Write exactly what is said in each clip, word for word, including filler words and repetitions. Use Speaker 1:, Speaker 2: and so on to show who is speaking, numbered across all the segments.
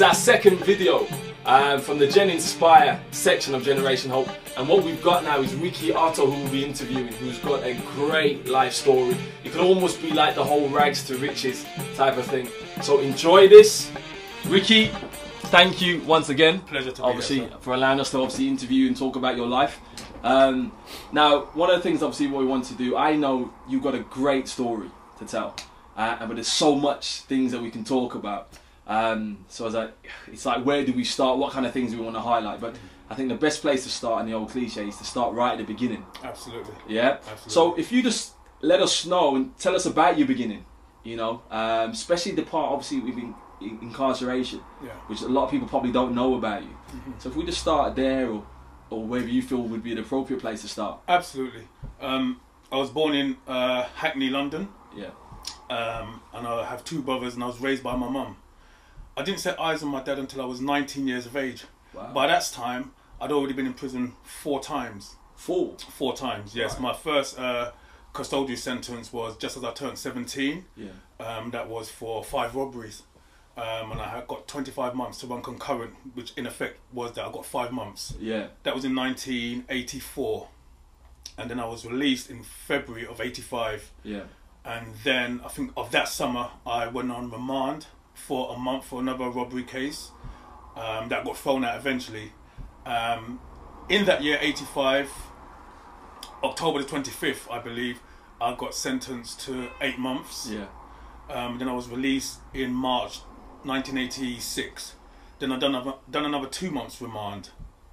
Speaker 1: our second video um, from the Gen Inspire section of Generation Hope, and what we've got now is Ricky Otto, who we'll be interviewing, who's got a great life story. It could almost be like the whole rags to riches type of thing. So enjoy this. Ricky, thank you once again.
Speaker 2: Pleasure to be
Speaker 1: obviously
Speaker 2: here,
Speaker 1: for allowing us to obviously interview and talk about your life. Um, now, one of the things obviously what we want to do, I know you've got a great story to tell, uh, but there's so much things that we can talk about. Um, so I was like, it's like, where do we start? What kind of things do we want to highlight? But I think the best place to start, in the old cliche, is to start right at the beginning.
Speaker 2: Absolutely.
Speaker 1: Yeah.
Speaker 2: Absolutely.
Speaker 1: So if you just let us know and tell us about your beginning, you know, um, especially the part obviously with in, in, incarceration,
Speaker 2: yeah.
Speaker 1: which a lot of people probably don't know about you. Mm-hmm. So if we just start there, or or wherever you feel would be the appropriate place to start.
Speaker 2: Absolutely. Um, I was born in uh, Hackney, London.
Speaker 1: Yeah.
Speaker 2: Um, and I have two brothers, and I was raised by my mum. I didn't set eyes on my dad until I was nineteen years of age. Wow. By that time, I'd already been in prison four times.
Speaker 1: Four? Four
Speaker 2: times, yes.
Speaker 1: Right.
Speaker 2: My first uh, custodial sentence was just as I turned seventeen.
Speaker 1: Yeah.
Speaker 2: Um, that was for five robberies. Um, and I had got twenty-five months to run concurrent, which in effect was that I got five months.
Speaker 1: Yeah.
Speaker 2: That was in nineteen eighty-four. And then I was released in February of eighty-five.
Speaker 1: Yeah.
Speaker 2: And then I think of that summer, I went on remand for a month for another robbery case um, that got thrown out eventually. Um, in that year, eighty-five, October the twenty-fifth, I believe, I got sentenced to eight months.
Speaker 1: Yeah.
Speaker 2: Um, then I was released in March nineteen eighty-six. Then I done another, done another two months remand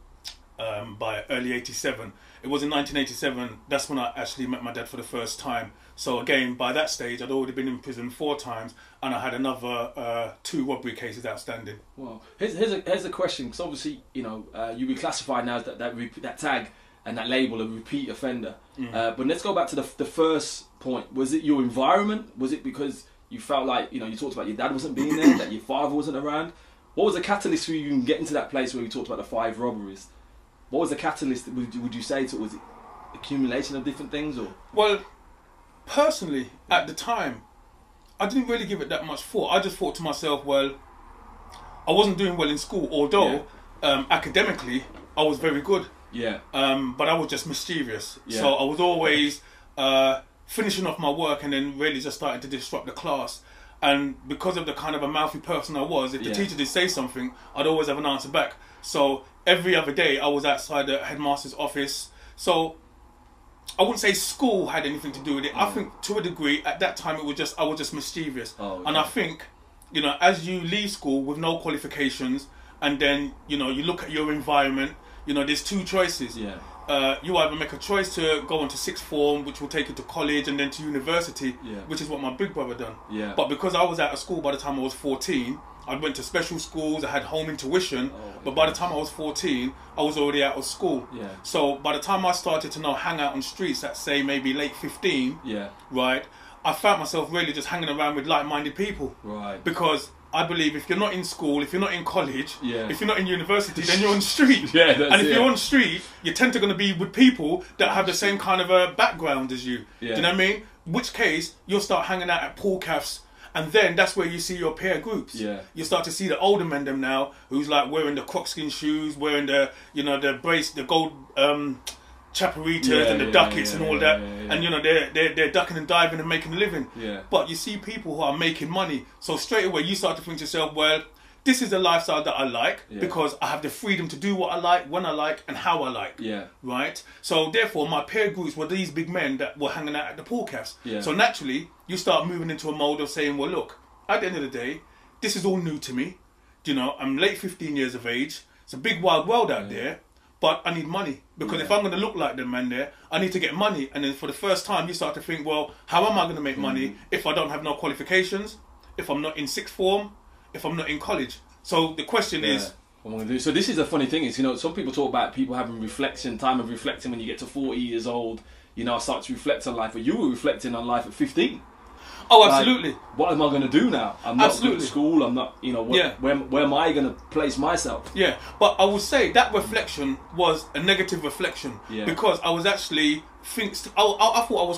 Speaker 2: um, by early eighty-seven. It was in nineteen eighty-seven, that's when I actually met my dad for the first time. So again, by that stage, I'd already been in prison four times, and I had another uh, two robbery cases outstanding.
Speaker 1: Well, here's, here's, a, here's a question, because obviously, you know, uh, you be classified now as that, that, that tag and that label of repeat offender. Mm. Uh, but let's go back to the, the first point. Was it your environment? Was it because you felt like, you know, you talked about your dad wasn't being there, that your father wasn't around? What was the catalyst for you getting to that place where you talked about the five robberies? What was the catalyst, would you, would you say, to it? Was it accumulation of different things? Or
Speaker 2: Well, personally, at the time, I didn't really give it that much thought. I just thought to myself, well, I wasn't doing well in school, although yeah. um, academically, I was very good.
Speaker 1: Yeah.
Speaker 2: Um, but I was just mischievous.
Speaker 1: Yeah.
Speaker 2: So I was always uh, finishing off my work and then really just starting to disrupt the class. And because of the kind of a mouthy person I was, if the
Speaker 1: yeah.
Speaker 2: teacher did say something, I'd always have an answer back. So every other day I was outside the headmaster's office. So I wouldn't say school had anything to do with it. Oh. I think to a degree at that time it was just I was just mischievous.
Speaker 1: Oh, okay.
Speaker 2: And I think, you know, as you leave school with no qualifications, and then, you know, you look at your environment, you know, there's two choices.
Speaker 1: Yeah.
Speaker 2: Uh, you either make a choice to go into sixth form, which will take you to college, and then to university,
Speaker 1: yeah.
Speaker 2: which is what my big brother done.
Speaker 1: Yeah.
Speaker 2: But because I was out of school by the time I was fourteen, I went to special schools, I had home intuition, oh, but by the time I was fourteen, I was already out of school.
Speaker 1: Yeah.
Speaker 2: So by the time I started to now hang out on streets at, say, maybe late fifteen,
Speaker 1: yeah.
Speaker 2: right, I found myself really just hanging around with like-minded people.
Speaker 1: Right.
Speaker 2: Because I believe if you're not in school, if you're not in college,
Speaker 1: yeah.
Speaker 2: if you're not in university, then you're on the street.
Speaker 1: yeah, that's
Speaker 2: and if
Speaker 1: it.
Speaker 2: you're on the street, you tend to going to be with people that have the same kind of a background as you.
Speaker 1: Yeah.
Speaker 2: Do you know what I mean? Which case, you'll start hanging out at pool cafes, and then that's where you see your peer groups.
Speaker 1: Yeah.
Speaker 2: You start to see the older men them now, who's like wearing the crocskin shoes, wearing the, you know, the brace, the gold um, chaparitas
Speaker 1: yeah,
Speaker 2: and the
Speaker 1: yeah,
Speaker 2: ducats
Speaker 1: yeah,
Speaker 2: and all
Speaker 1: yeah,
Speaker 2: that,
Speaker 1: yeah, yeah.
Speaker 2: and you know they're, they're they're ducking and diving and making a living.
Speaker 1: Yeah.
Speaker 2: But you see people who are making money, so straight away you start to think to yourself, well, this is the lifestyle that I like
Speaker 1: yeah.
Speaker 2: because I have the freedom to do what I like, when I like, and how I like.
Speaker 1: Yeah.
Speaker 2: Right. So therefore, my peer groups were these big men that were hanging out at the pool cafes.
Speaker 1: Yeah.
Speaker 2: So naturally, you start moving into a mode of saying, well, look, at the end of the day, this is all new to me. You know, I'm late fifteen years of age. It's a big wild world out yeah. there. But I need money, because yeah. if I'm going to look like them man there, I need to get money. And then for the first time, you start to think, well, how am I going to make mm. money if I don't have no qualifications, if I'm not in sixth form, if I'm not in college? So the question
Speaker 1: yeah.
Speaker 2: is,
Speaker 1: what am I going to do? So this is the funny thing is, you know, some people talk about people having reflection, time of reflecting when you get to forty years old. You know, I start to reflect on life. But you were reflecting on life at fifteen.
Speaker 2: Oh, absolutely.
Speaker 1: Like, what am I going to do now? I'm not
Speaker 2: absolutely.
Speaker 1: good at school. I'm not, you know, what,
Speaker 2: yeah.
Speaker 1: where, where am I going to place myself?
Speaker 2: Yeah, but I would say that reflection was a negative reflection.
Speaker 1: Yeah.
Speaker 2: Because I was actually, think, I, I, I thought I was cool.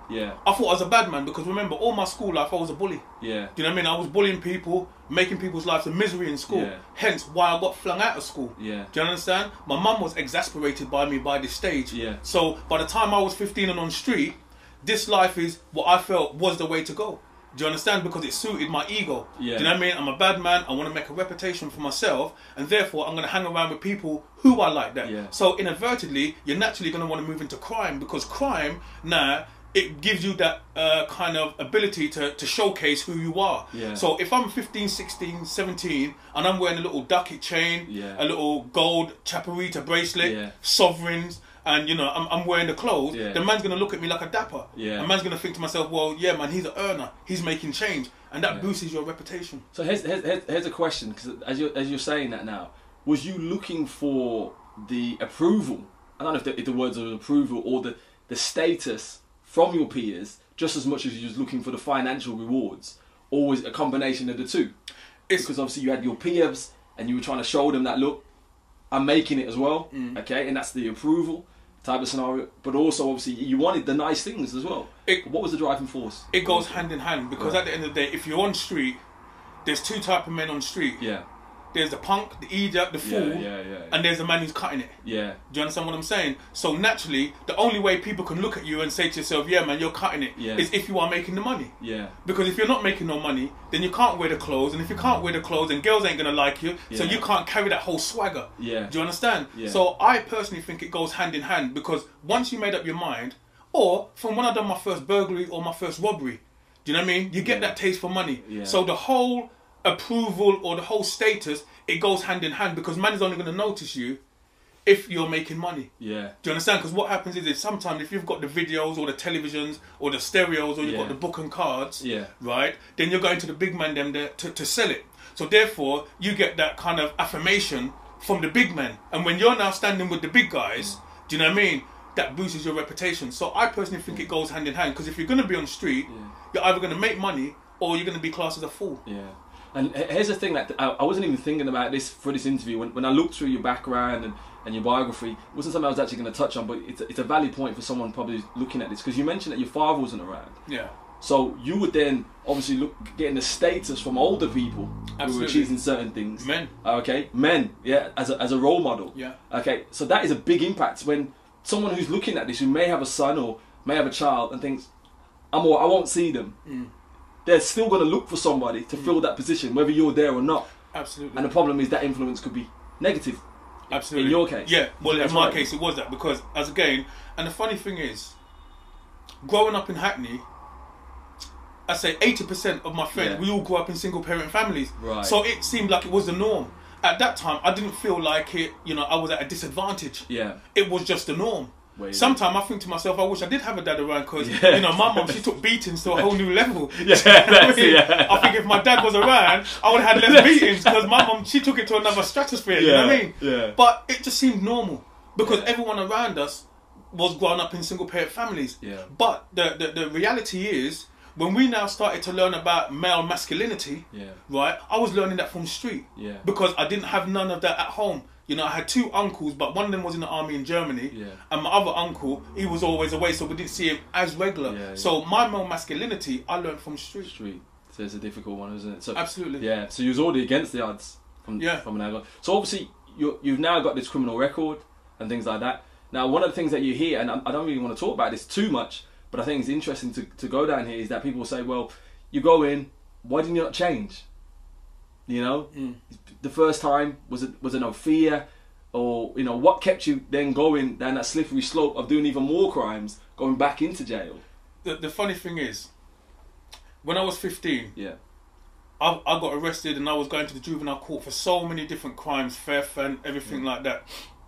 Speaker 1: Yeah.
Speaker 2: I thought I was a bad man because remember, all my school life I was a bully.
Speaker 1: Yeah.
Speaker 2: Do you know what I mean? I was bullying people, making people's lives a misery in school.
Speaker 1: Yeah.
Speaker 2: Hence why I got flung out of school.
Speaker 1: Yeah.
Speaker 2: Do you understand? My mum was exasperated by me by this stage.
Speaker 1: Yeah.
Speaker 2: So by the time I was fifteen and on street, this life is what I felt was the way to go. Do you understand? Because it suited my ego.
Speaker 1: Yeah.
Speaker 2: Do you know what I mean? I'm a bad man. I want to make a reputation for myself, and therefore I'm going to hang around with people who are like that.
Speaker 1: Yeah.
Speaker 2: So inadvertently, you're naturally going to want to move into crime, because crime now, it gives you that uh, kind of ability to, to showcase who you are.
Speaker 1: Yeah.
Speaker 2: So if I'm fifteen, sixteen, seventeen and I'm wearing a little ducket chain,
Speaker 1: Yeah.
Speaker 2: a little gold chaparita bracelet,
Speaker 1: Yeah.
Speaker 2: sovereigns, and you know I'm, I'm wearing the clothes,
Speaker 1: Yeah.
Speaker 2: the man's going to look at me like a dapper.
Speaker 1: Yeah.
Speaker 2: The man's going to think to myself, well, yeah, man, he's an earner. He's making change. And that
Speaker 1: Yeah.
Speaker 2: boosts your reputation.
Speaker 1: So here's, here's, here's here's a question, because as you're, as you're saying that now, was you looking for the approval? I don't know if the, if the words are approval or the, the status from your peers, just as much as you was looking for the financial rewards, or was it a combination of the two?
Speaker 2: It's,
Speaker 1: Because obviously you had your peers and you were trying to show them that, look, I'm making it as well,
Speaker 2: Mm.
Speaker 1: okay, and that's the approval type of scenario. But also obviously you wanted the nice things as well.
Speaker 2: It-
Speaker 1: what was the driving force?
Speaker 2: it goes hand in hand, because
Speaker 1: Right.
Speaker 2: at the end of the day, if you're on street, there's two type of men on street.
Speaker 1: Yeah,
Speaker 2: There's the punk, the idiot, the
Speaker 1: yeah,
Speaker 2: fool,
Speaker 1: yeah, yeah,
Speaker 2: and there's the man who's cutting it.
Speaker 1: yeah,
Speaker 2: Do you understand what I'm saying? So naturally, the only way people can look at you and say to yourself, yeah, man, you're cutting it,
Speaker 1: Yeah.
Speaker 2: is if you are making the money.
Speaker 1: yeah,
Speaker 2: Because if you're not making no money, then you can't wear the clothes, and if you can't wear the clothes, then girls ain't gonna like you, so
Speaker 1: Yeah.
Speaker 2: you can't carry that whole swagger.
Speaker 1: yeah,
Speaker 2: Do you understand?
Speaker 1: Yeah.
Speaker 2: So I personally think it goes hand in hand, because once you made up your mind, or from when I done my first burglary or my first robbery, do you know what I mean? You get
Speaker 1: Yeah.
Speaker 2: that taste for money.
Speaker 1: Yeah.
Speaker 2: So the whole approval or the whole status, it goes hand in hand, because man is only going to notice you if you're making money.
Speaker 1: yeah,
Speaker 2: Do you understand? Because what happens is, is sometimes if you've got the videos or the televisions or the stereos or you've
Speaker 1: Yeah.
Speaker 2: got the book and cards,
Speaker 1: yeah,
Speaker 2: right, then you're going to the big man them there to, to sell it. So therefore, you get that kind of affirmation from the big men. And when you're now standing with the big guys, do you know what I mean? That boosts your reputation. So I personally think it goes hand in hand, because if you're going to be on the street,
Speaker 1: Yeah.
Speaker 2: you're either going to make money or you're going to be classed as a fool.
Speaker 1: yeah. And he- here's the thing, that I, I wasn't even thinking about this for this interview. When, when I looked through your background and, and your biography, it wasn't something I was actually going to touch on, but it's a, it's a valid point for someone probably looking at this, because you mentioned that your father wasn't around.
Speaker 2: Yeah.
Speaker 1: So you would then obviously look getting the status from older people who were
Speaker 2: Absolutely.
Speaker 1: achieving certain things.
Speaker 2: Men.
Speaker 1: Okay, men, yeah, as a, as a role model.
Speaker 2: Yeah.
Speaker 1: Okay, so that is a big impact when someone who's looking at this, who may have a son or may have a child, and thinks, I'm all, I won't see them.
Speaker 2: Mm.
Speaker 1: They're still going to look for somebody to fill that position, whether you're there or not.
Speaker 2: Absolutely.
Speaker 1: And the problem is that influence could be negative.
Speaker 2: Absolutely.
Speaker 1: In your case.
Speaker 2: Yeah, well,
Speaker 1: That's
Speaker 2: in my
Speaker 1: right.
Speaker 2: case, it was that, because, as again, and the funny thing is, growing up in Hackney, I say eighty percent of my friends,
Speaker 1: Yeah.
Speaker 2: we all grew up in single parent families.
Speaker 1: Right.
Speaker 2: So it seemed like it was the norm. At that time, I didn't feel like it, you know, I was at a disadvantage.
Speaker 1: Yeah.
Speaker 2: It was just the norm.
Speaker 1: Where you-
Speaker 2: Sometimes I think to myself, I wish I did have a dad around, because,
Speaker 1: Yeah.
Speaker 2: you know, my mum, she took beatings to a whole new level.
Speaker 1: Yeah,
Speaker 2: I,
Speaker 1: that's-
Speaker 2: mean,
Speaker 1: yeah.
Speaker 2: I think if my dad was around, I would have had less beatings, because my mum, she took it to another stratosphere, you know what I mean?
Speaker 1: Yeah.
Speaker 2: But it just seemed normal, because
Speaker 1: Yeah.
Speaker 2: everyone around us was growing up in single parent families.
Speaker 1: Yeah.
Speaker 2: But the, the, the reality is, when we now started to learn about male masculinity,
Speaker 1: Yeah.
Speaker 2: right, I was learning that from the street.
Speaker 1: Yeah.
Speaker 2: Because I didn't have none of that at home. You know, I had two uncles, but one of them was in the army in Germany.
Speaker 1: Yeah.
Speaker 2: And my other uncle, he was always away, so we didn't see him as regular.
Speaker 1: Yeah, yeah.
Speaker 2: So my male masculinity, I learned from the street.
Speaker 1: Street. So it's a difficult one, isn't it? So
Speaker 2: Absolutely.
Speaker 1: yeah. So you was already against the odds from
Speaker 2: Yeah.
Speaker 1: from an angle. So obviously you you've now got this criminal record and things like that. Now one of the things that you hear, and I, I don't really want to talk about this too much, but I think it's interesting to to go down here, is that people say, well, you go in, why didn't you not change? You know,
Speaker 2: Mm.
Speaker 1: the first time was it was it no fear, or you know what kept you then going down that slippery slope of doing even more crimes, going back into jail?
Speaker 2: The, the funny thing is, when I was fifteen,
Speaker 1: Yeah.
Speaker 2: I, I got arrested and I was going to the juvenile court for so many different crimes, theft and everything like that.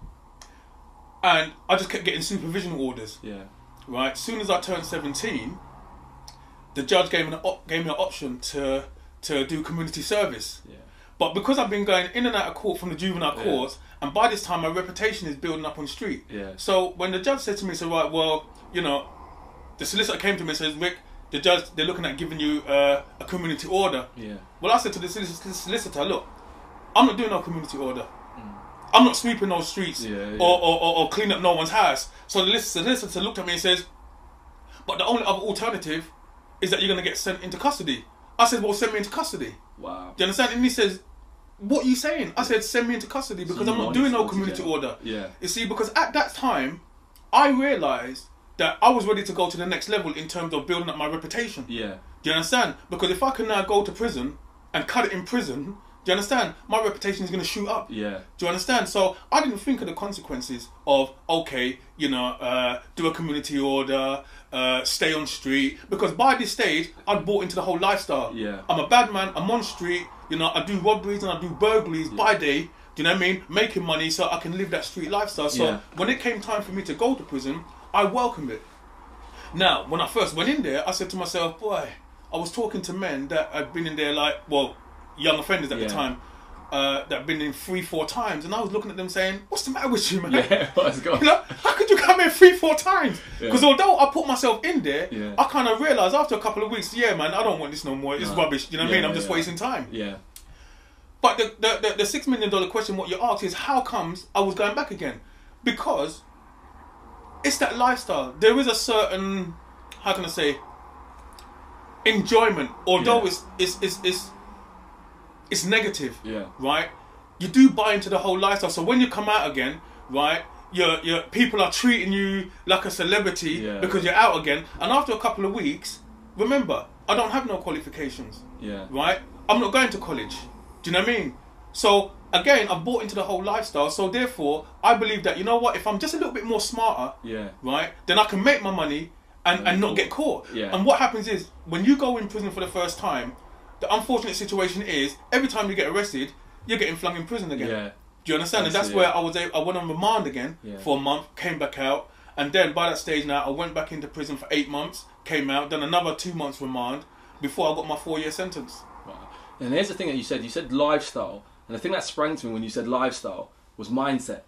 Speaker 2: And I just kept getting supervision orders.
Speaker 1: Yeah.
Speaker 2: Right, as soon as I turned seventeen, the judge gave me an op- gave me an option to to do community service.
Speaker 1: Yeah.
Speaker 2: But because I've been going in and out of court from the juvenile
Speaker 1: Yeah.
Speaker 2: courts, and by this time my reputation is building up on the street.
Speaker 1: Yeah.
Speaker 2: So when the judge said to me, so right, well, you know, the solicitor came to me and says, Rick, the judge, they're looking at giving you uh, a community order.
Speaker 1: Yeah.
Speaker 2: Well, I said to the solic- solicitor, look, I'm not doing no community order. I'm not sweeping those streets
Speaker 1: Yeah, yeah.
Speaker 2: Or, or, or, or clean up no one's house. So the solicitor looked at me and says, but the only other alternative is that you're going to get sent into custody. I said, well, send me into custody.
Speaker 1: Wow.
Speaker 2: Do you understand? And he says, what are you saying? I said, send me into custody because
Speaker 1: So
Speaker 2: I'm
Speaker 1: you
Speaker 2: not doing no
Speaker 1: wanted to
Speaker 2: community
Speaker 1: jail.
Speaker 2: order.
Speaker 1: Yeah.
Speaker 2: You see, because at that time, I realised that I was ready to go to the next level in terms of building up my reputation.
Speaker 1: Yeah.
Speaker 2: Do you understand? Because if I can now go to prison and cut it in prison, do you understand? My reputation is going to shoot up.
Speaker 1: Yeah.
Speaker 2: Do you understand? So I didn't think of the consequences of, okay, you know, uh, do a community order, uh, stay on street. Because by this stage, I'd bought into the whole lifestyle.
Speaker 1: Yeah.
Speaker 2: I'm a bad man, I'm on street, you know, I do robberies and I do burglaries
Speaker 1: Yeah.
Speaker 2: by day. Do you know what I mean? Making money so I can live that street lifestyle. So
Speaker 1: Yeah.
Speaker 2: when it came time for me to go to prison, I welcomed it. Now, when I first went in there, I said to myself, boy, I was talking to men that had been in there like, well, young offenders at
Speaker 1: Yeah.
Speaker 2: the time, uh, that had been in three, four times. And I was looking at them saying, what's the matter with you, man?
Speaker 1: Yeah. Let's go.
Speaker 2: You know, how could you come in three, four times?
Speaker 1: Yeah.
Speaker 2: Because although I put myself in there,
Speaker 1: Yeah.
Speaker 2: I kind of realised after a couple of weeks, yeah, man, I don't want this no more. It's
Speaker 1: No.
Speaker 2: rubbish. You know what I
Speaker 1: Yeah,
Speaker 2: mean? I'm just
Speaker 1: yeah.
Speaker 2: wasting time.
Speaker 1: Yeah.
Speaker 2: But the, the, the, the six million dollar question, what you asked is, how comes I was going back again? Because it's that lifestyle. There is a certain, how can I say, enjoyment. Although
Speaker 1: Yeah.
Speaker 2: it's, it's, it's, it's, it's negative,
Speaker 1: Yeah.
Speaker 2: right? You do buy into the whole lifestyle. So when you come out again, right, your your people are treating you like a celebrity
Speaker 1: Yeah.
Speaker 2: because you're out again. And after a couple of weeks, remember, I don't have no qualifications,
Speaker 1: Yeah.
Speaker 2: right? I'm not going to college. Do you know what I mean? So again, I've bought into the whole lifestyle. So therefore, I believe that, you know what, if I'm just a little bit more smarter,
Speaker 1: Yeah.
Speaker 2: right, then I can make my money and, and not get caught.
Speaker 1: Yeah.
Speaker 2: And what happens is, when you go in prison for the first time, the unfortunate situation is, every time you get arrested, you're getting flung in prison again.
Speaker 1: Yeah.
Speaker 2: Do you understand?
Speaker 1: That's
Speaker 2: and that's
Speaker 1: it,
Speaker 2: where
Speaker 1: yeah.
Speaker 2: I was able, I went on remand again
Speaker 1: Yeah.
Speaker 2: for a month, came back out, and then by that stage now, I went back into prison for eight months, came out, done another two months remand before I got my four-year sentence.
Speaker 1: Wow. And here's the thing that you said. You said lifestyle, and the thing that sprang to me when you said lifestyle was mindset.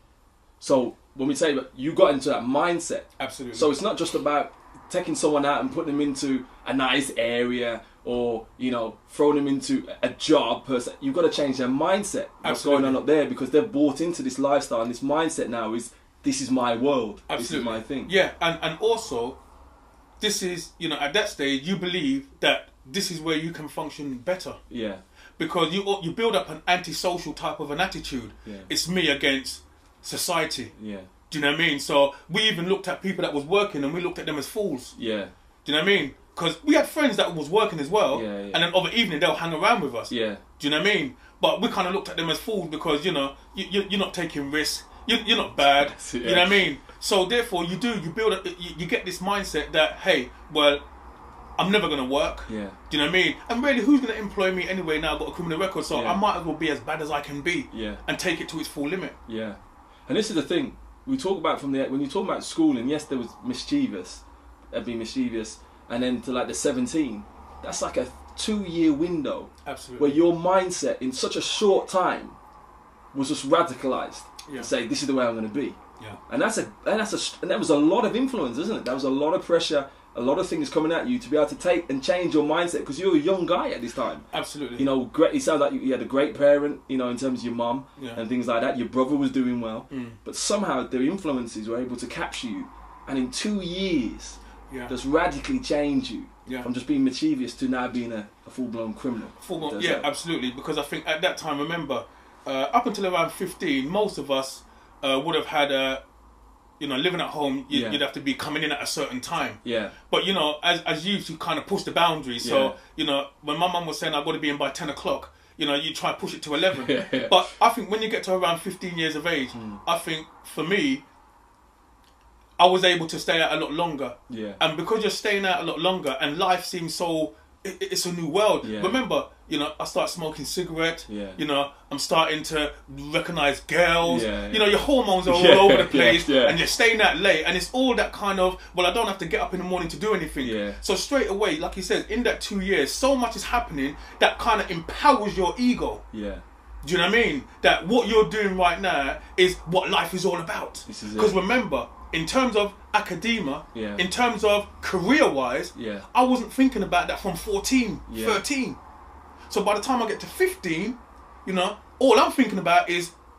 Speaker 1: So when we say that you got into that mindset,
Speaker 2: Absolutely.
Speaker 1: so it's not just about taking someone out and putting them into a nice area, or you know, throwing them into a job per se. You've got to change their mindset. What's
Speaker 2: Absolutely.
Speaker 1: going on up there, because they've bought into this lifestyle, and this mindset now is, this is my world.
Speaker 2: Absolutely.
Speaker 1: This is my thing.
Speaker 2: Yeah, and, and also, this is, you know, at that stage, you believe that this is where you can function better.
Speaker 1: Yeah.
Speaker 2: Because you you build up an antisocial type of an attitude.
Speaker 1: Yeah.
Speaker 2: It's me against society.
Speaker 1: Yeah.
Speaker 2: Do you know what I mean? So we even looked at people that was working and we looked at them as fools.
Speaker 1: Yeah.
Speaker 2: Do you know what I mean? Because we had friends that was working as well,
Speaker 1: Yeah, yeah.
Speaker 2: and then over evening they'll hang around with us.
Speaker 1: Yeah.
Speaker 2: Do you know what I mean? But we kind of looked at them as fools because, you know, you, you, you're not taking risks. You, you're not bad.
Speaker 1: Yeah.
Speaker 2: You know what I mean? So therefore, you do you build a, you, you get this mindset that, hey, well, I'm never gonna work.
Speaker 1: Yeah.
Speaker 2: Do you know what I mean? And really, who's gonna employ me anyway? Now I've got a criminal record, so
Speaker 1: Yeah.
Speaker 2: I might as well be as bad as I can be.
Speaker 1: Yeah.
Speaker 2: And take it to its full limit.
Speaker 1: Yeah. And this is the thing we talk about from the when you talk about schooling. Yes, there was mischievous, they'd be mischievous, and then to like the seventeen, that's like a two-year window
Speaker 2: Absolutely.
Speaker 1: where your mindset in such a short time was just radicalized.
Speaker 2: Yeah.
Speaker 1: To say, this is the way I'm going to be.
Speaker 2: Yeah.
Speaker 1: And that's a and that's a and that was a lot of influence, isn't it? That was a lot of pressure, a lot of things coming at you to be able to take and change your mindset, because you're a young guy at this time.
Speaker 2: Absolutely.
Speaker 1: You know, great. It sounds like you, you had a great parent, you know, in terms of your mum
Speaker 2: Yeah.
Speaker 1: and things like that. Your brother was doing well,
Speaker 2: Mm.
Speaker 1: but somehow their influences were able to capture you, and in two years,
Speaker 2: Yeah.
Speaker 1: just radically change you
Speaker 2: Yeah.
Speaker 1: from just being mischievous to now being a, a full-blown criminal.
Speaker 2: Full,
Speaker 1: Does
Speaker 2: yeah,
Speaker 1: that-
Speaker 2: absolutely. Because I think at that time, remember, uh, up until around fifteen, most of us uh, would have had a, you know, living at home. You,
Speaker 1: Yeah.
Speaker 2: You'd have to be coming in at a certain time.
Speaker 1: Yeah,
Speaker 2: But you know, as as youth, you kind of push the boundaries. So
Speaker 1: Yeah.
Speaker 2: you know, when my mum was saying I've got to be in by ten o'clock, you know, you try to push it to eleven.
Speaker 1: Yeah, yeah.
Speaker 2: But I think when you get to around fifteen years of age,
Speaker 1: Mm.
Speaker 2: I think for me, I was able to stay out a lot longer.
Speaker 1: yeah,
Speaker 2: And because you're staying out a lot longer and life seems so, it, it's a new world.
Speaker 1: Yeah.
Speaker 2: Remember, you know, I start smoking cigarette.
Speaker 1: Yeah.
Speaker 2: You know, I'm starting to recognize girls.
Speaker 1: Yeah,
Speaker 2: You
Speaker 1: yeah.
Speaker 2: know, your hormones are all
Speaker 1: Yeah,
Speaker 2: over the
Speaker 1: yeah,
Speaker 2: place,
Speaker 1: yeah.
Speaker 2: and you're staying out late, and it's all that kind of, well, I don't have to get up in the morning to do anything.
Speaker 1: Yeah.
Speaker 2: So straight away, like you said, in that two years, so much is happening that kind of empowers your ego.
Speaker 1: yeah,
Speaker 2: Do you know what I mean? That what you're doing right now is what life is all about.
Speaker 1: This is it.
Speaker 2: Because remember, in terms of academia,
Speaker 1: Yeah.
Speaker 2: in terms of career-wise,
Speaker 1: Yeah.
Speaker 2: I wasn't thinking about that from fourteen,
Speaker 1: Yeah.
Speaker 2: thirteen. So by the time I get to fifteen, you know, all I'm thinking about is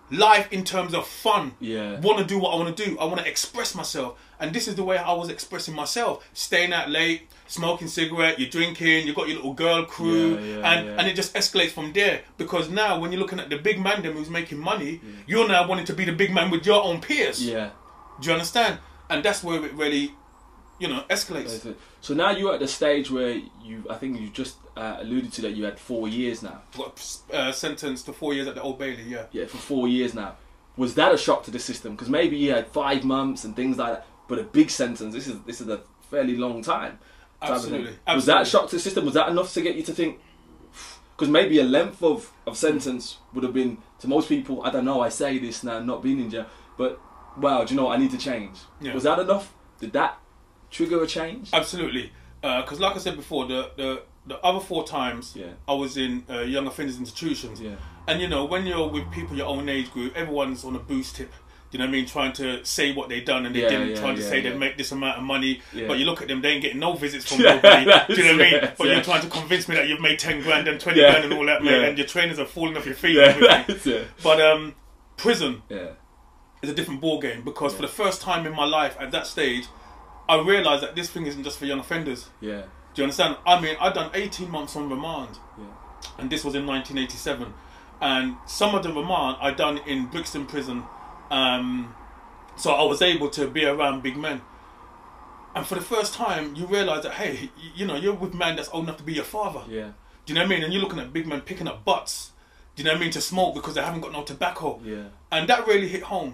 Speaker 2: life in terms of fun.
Speaker 1: Yeah.
Speaker 2: Want to do what I want to do. I want to express myself. And this is the way I was expressing myself. Staying out late, smoking cigarette, you're drinking, you've got your little girl crew.
Speaker 1: Yeah, yeah,
Speaker 2: and,
Speaker 1: yeah.
Speaker 2: and it just escalates from there. Because now when you're looking at the big man them who's making money, yeah. you're now wanting to be the big man with your own peers.
Speaker 1: Yeah.
Speaker 2: Do you understand? And that's where it really, you know, escalates.
Speaker 1: So now you're at the stage where you, I think you just uh, alluded to that you had four years now.
Speaker 2: Got uh, sentenced to four years at the Old Bailey, yeah.
Speaker 1: Yeah, for four years now. Was that a shock to the system? Because maybe you had five months and things like that, but a big sentence. This is this is a fairly long time.
Speaker 2: Absolutely.
Speaker 1: Absolutely. Was that a shock to the system? Was that enough to get you to think? Because maybe a length of, of sentence would have been, to most people, I don't know, I say this now, not being in jail, but wow, do you know what, I need to change. Yeah. Was that enough? Did that trigger a change?
Speaker 2: Absolutely. Because uh, like I said before, the, the, the other four times
Speaker 1: yeah.
Speaker 2: I was in uh, young offenders institutions.
Speaker 1: Yeah.
Speaker 2: And you know, when you're with people your own age group, everyone's on a boost tip. Do you know what I mean? Trying to say what they've done and they
Speaker 1: yeah,
Speaker 2: didn't.
Speaker 1: Yeah,
Speaker 2: trying to
Speaker 1: yeah,
Speaker 2: say
Speaker 1: yeah.
Speaker 2: they'd make this amount of money.
Speaker 1: Yeah.
Speaker 2: But you look at them, they ain't getting no visits from nobody. Do you know what I mean?
Speaker 1: Yeah,
Speaker 2: but
Speaker 1: yeah.
Speaker 2: you're trying to convince me that you've made ten grand and twenty
Speaker 1: yeah.
Speaker 2: grand and all that, mate.
Speaker 1: Yeah.
Speaker 2: And your trainers are falling off your feet.
Speaker 1: Yeah.
Speaker 2: And everything.
Speaker 1: yeah.
Speaker 2: But um, prison
Speaker 1: yeah.
Speaker 2: is a different ball game because
Speaker 1: yeah.
Speaker 2: for the first time in my life at that stage, I realised that this thing isn't just for young offenders.
Speaker 1: Yeah.
Speaker 2: Do you understand? I mean, I'd done eighteen months on remand.
Speaker 1: Yeah.
Speaker 2: And this was in nineteen eighty-seven. And some of the remand I'd done in Brixton Prison. Um, so I was able to be around big men. And for the first time, you realise that, hey, you know, you're with men that's old enough to be your father.
Speaker 1: Yeah.
Speaker 2: Do you know what I mean? And you're looking at big men picking up butts. Do you know what I mean? To smoke because they haven't got no tobacco.
Speaker 1: Yeah.
Speaker 2: And that really hit home.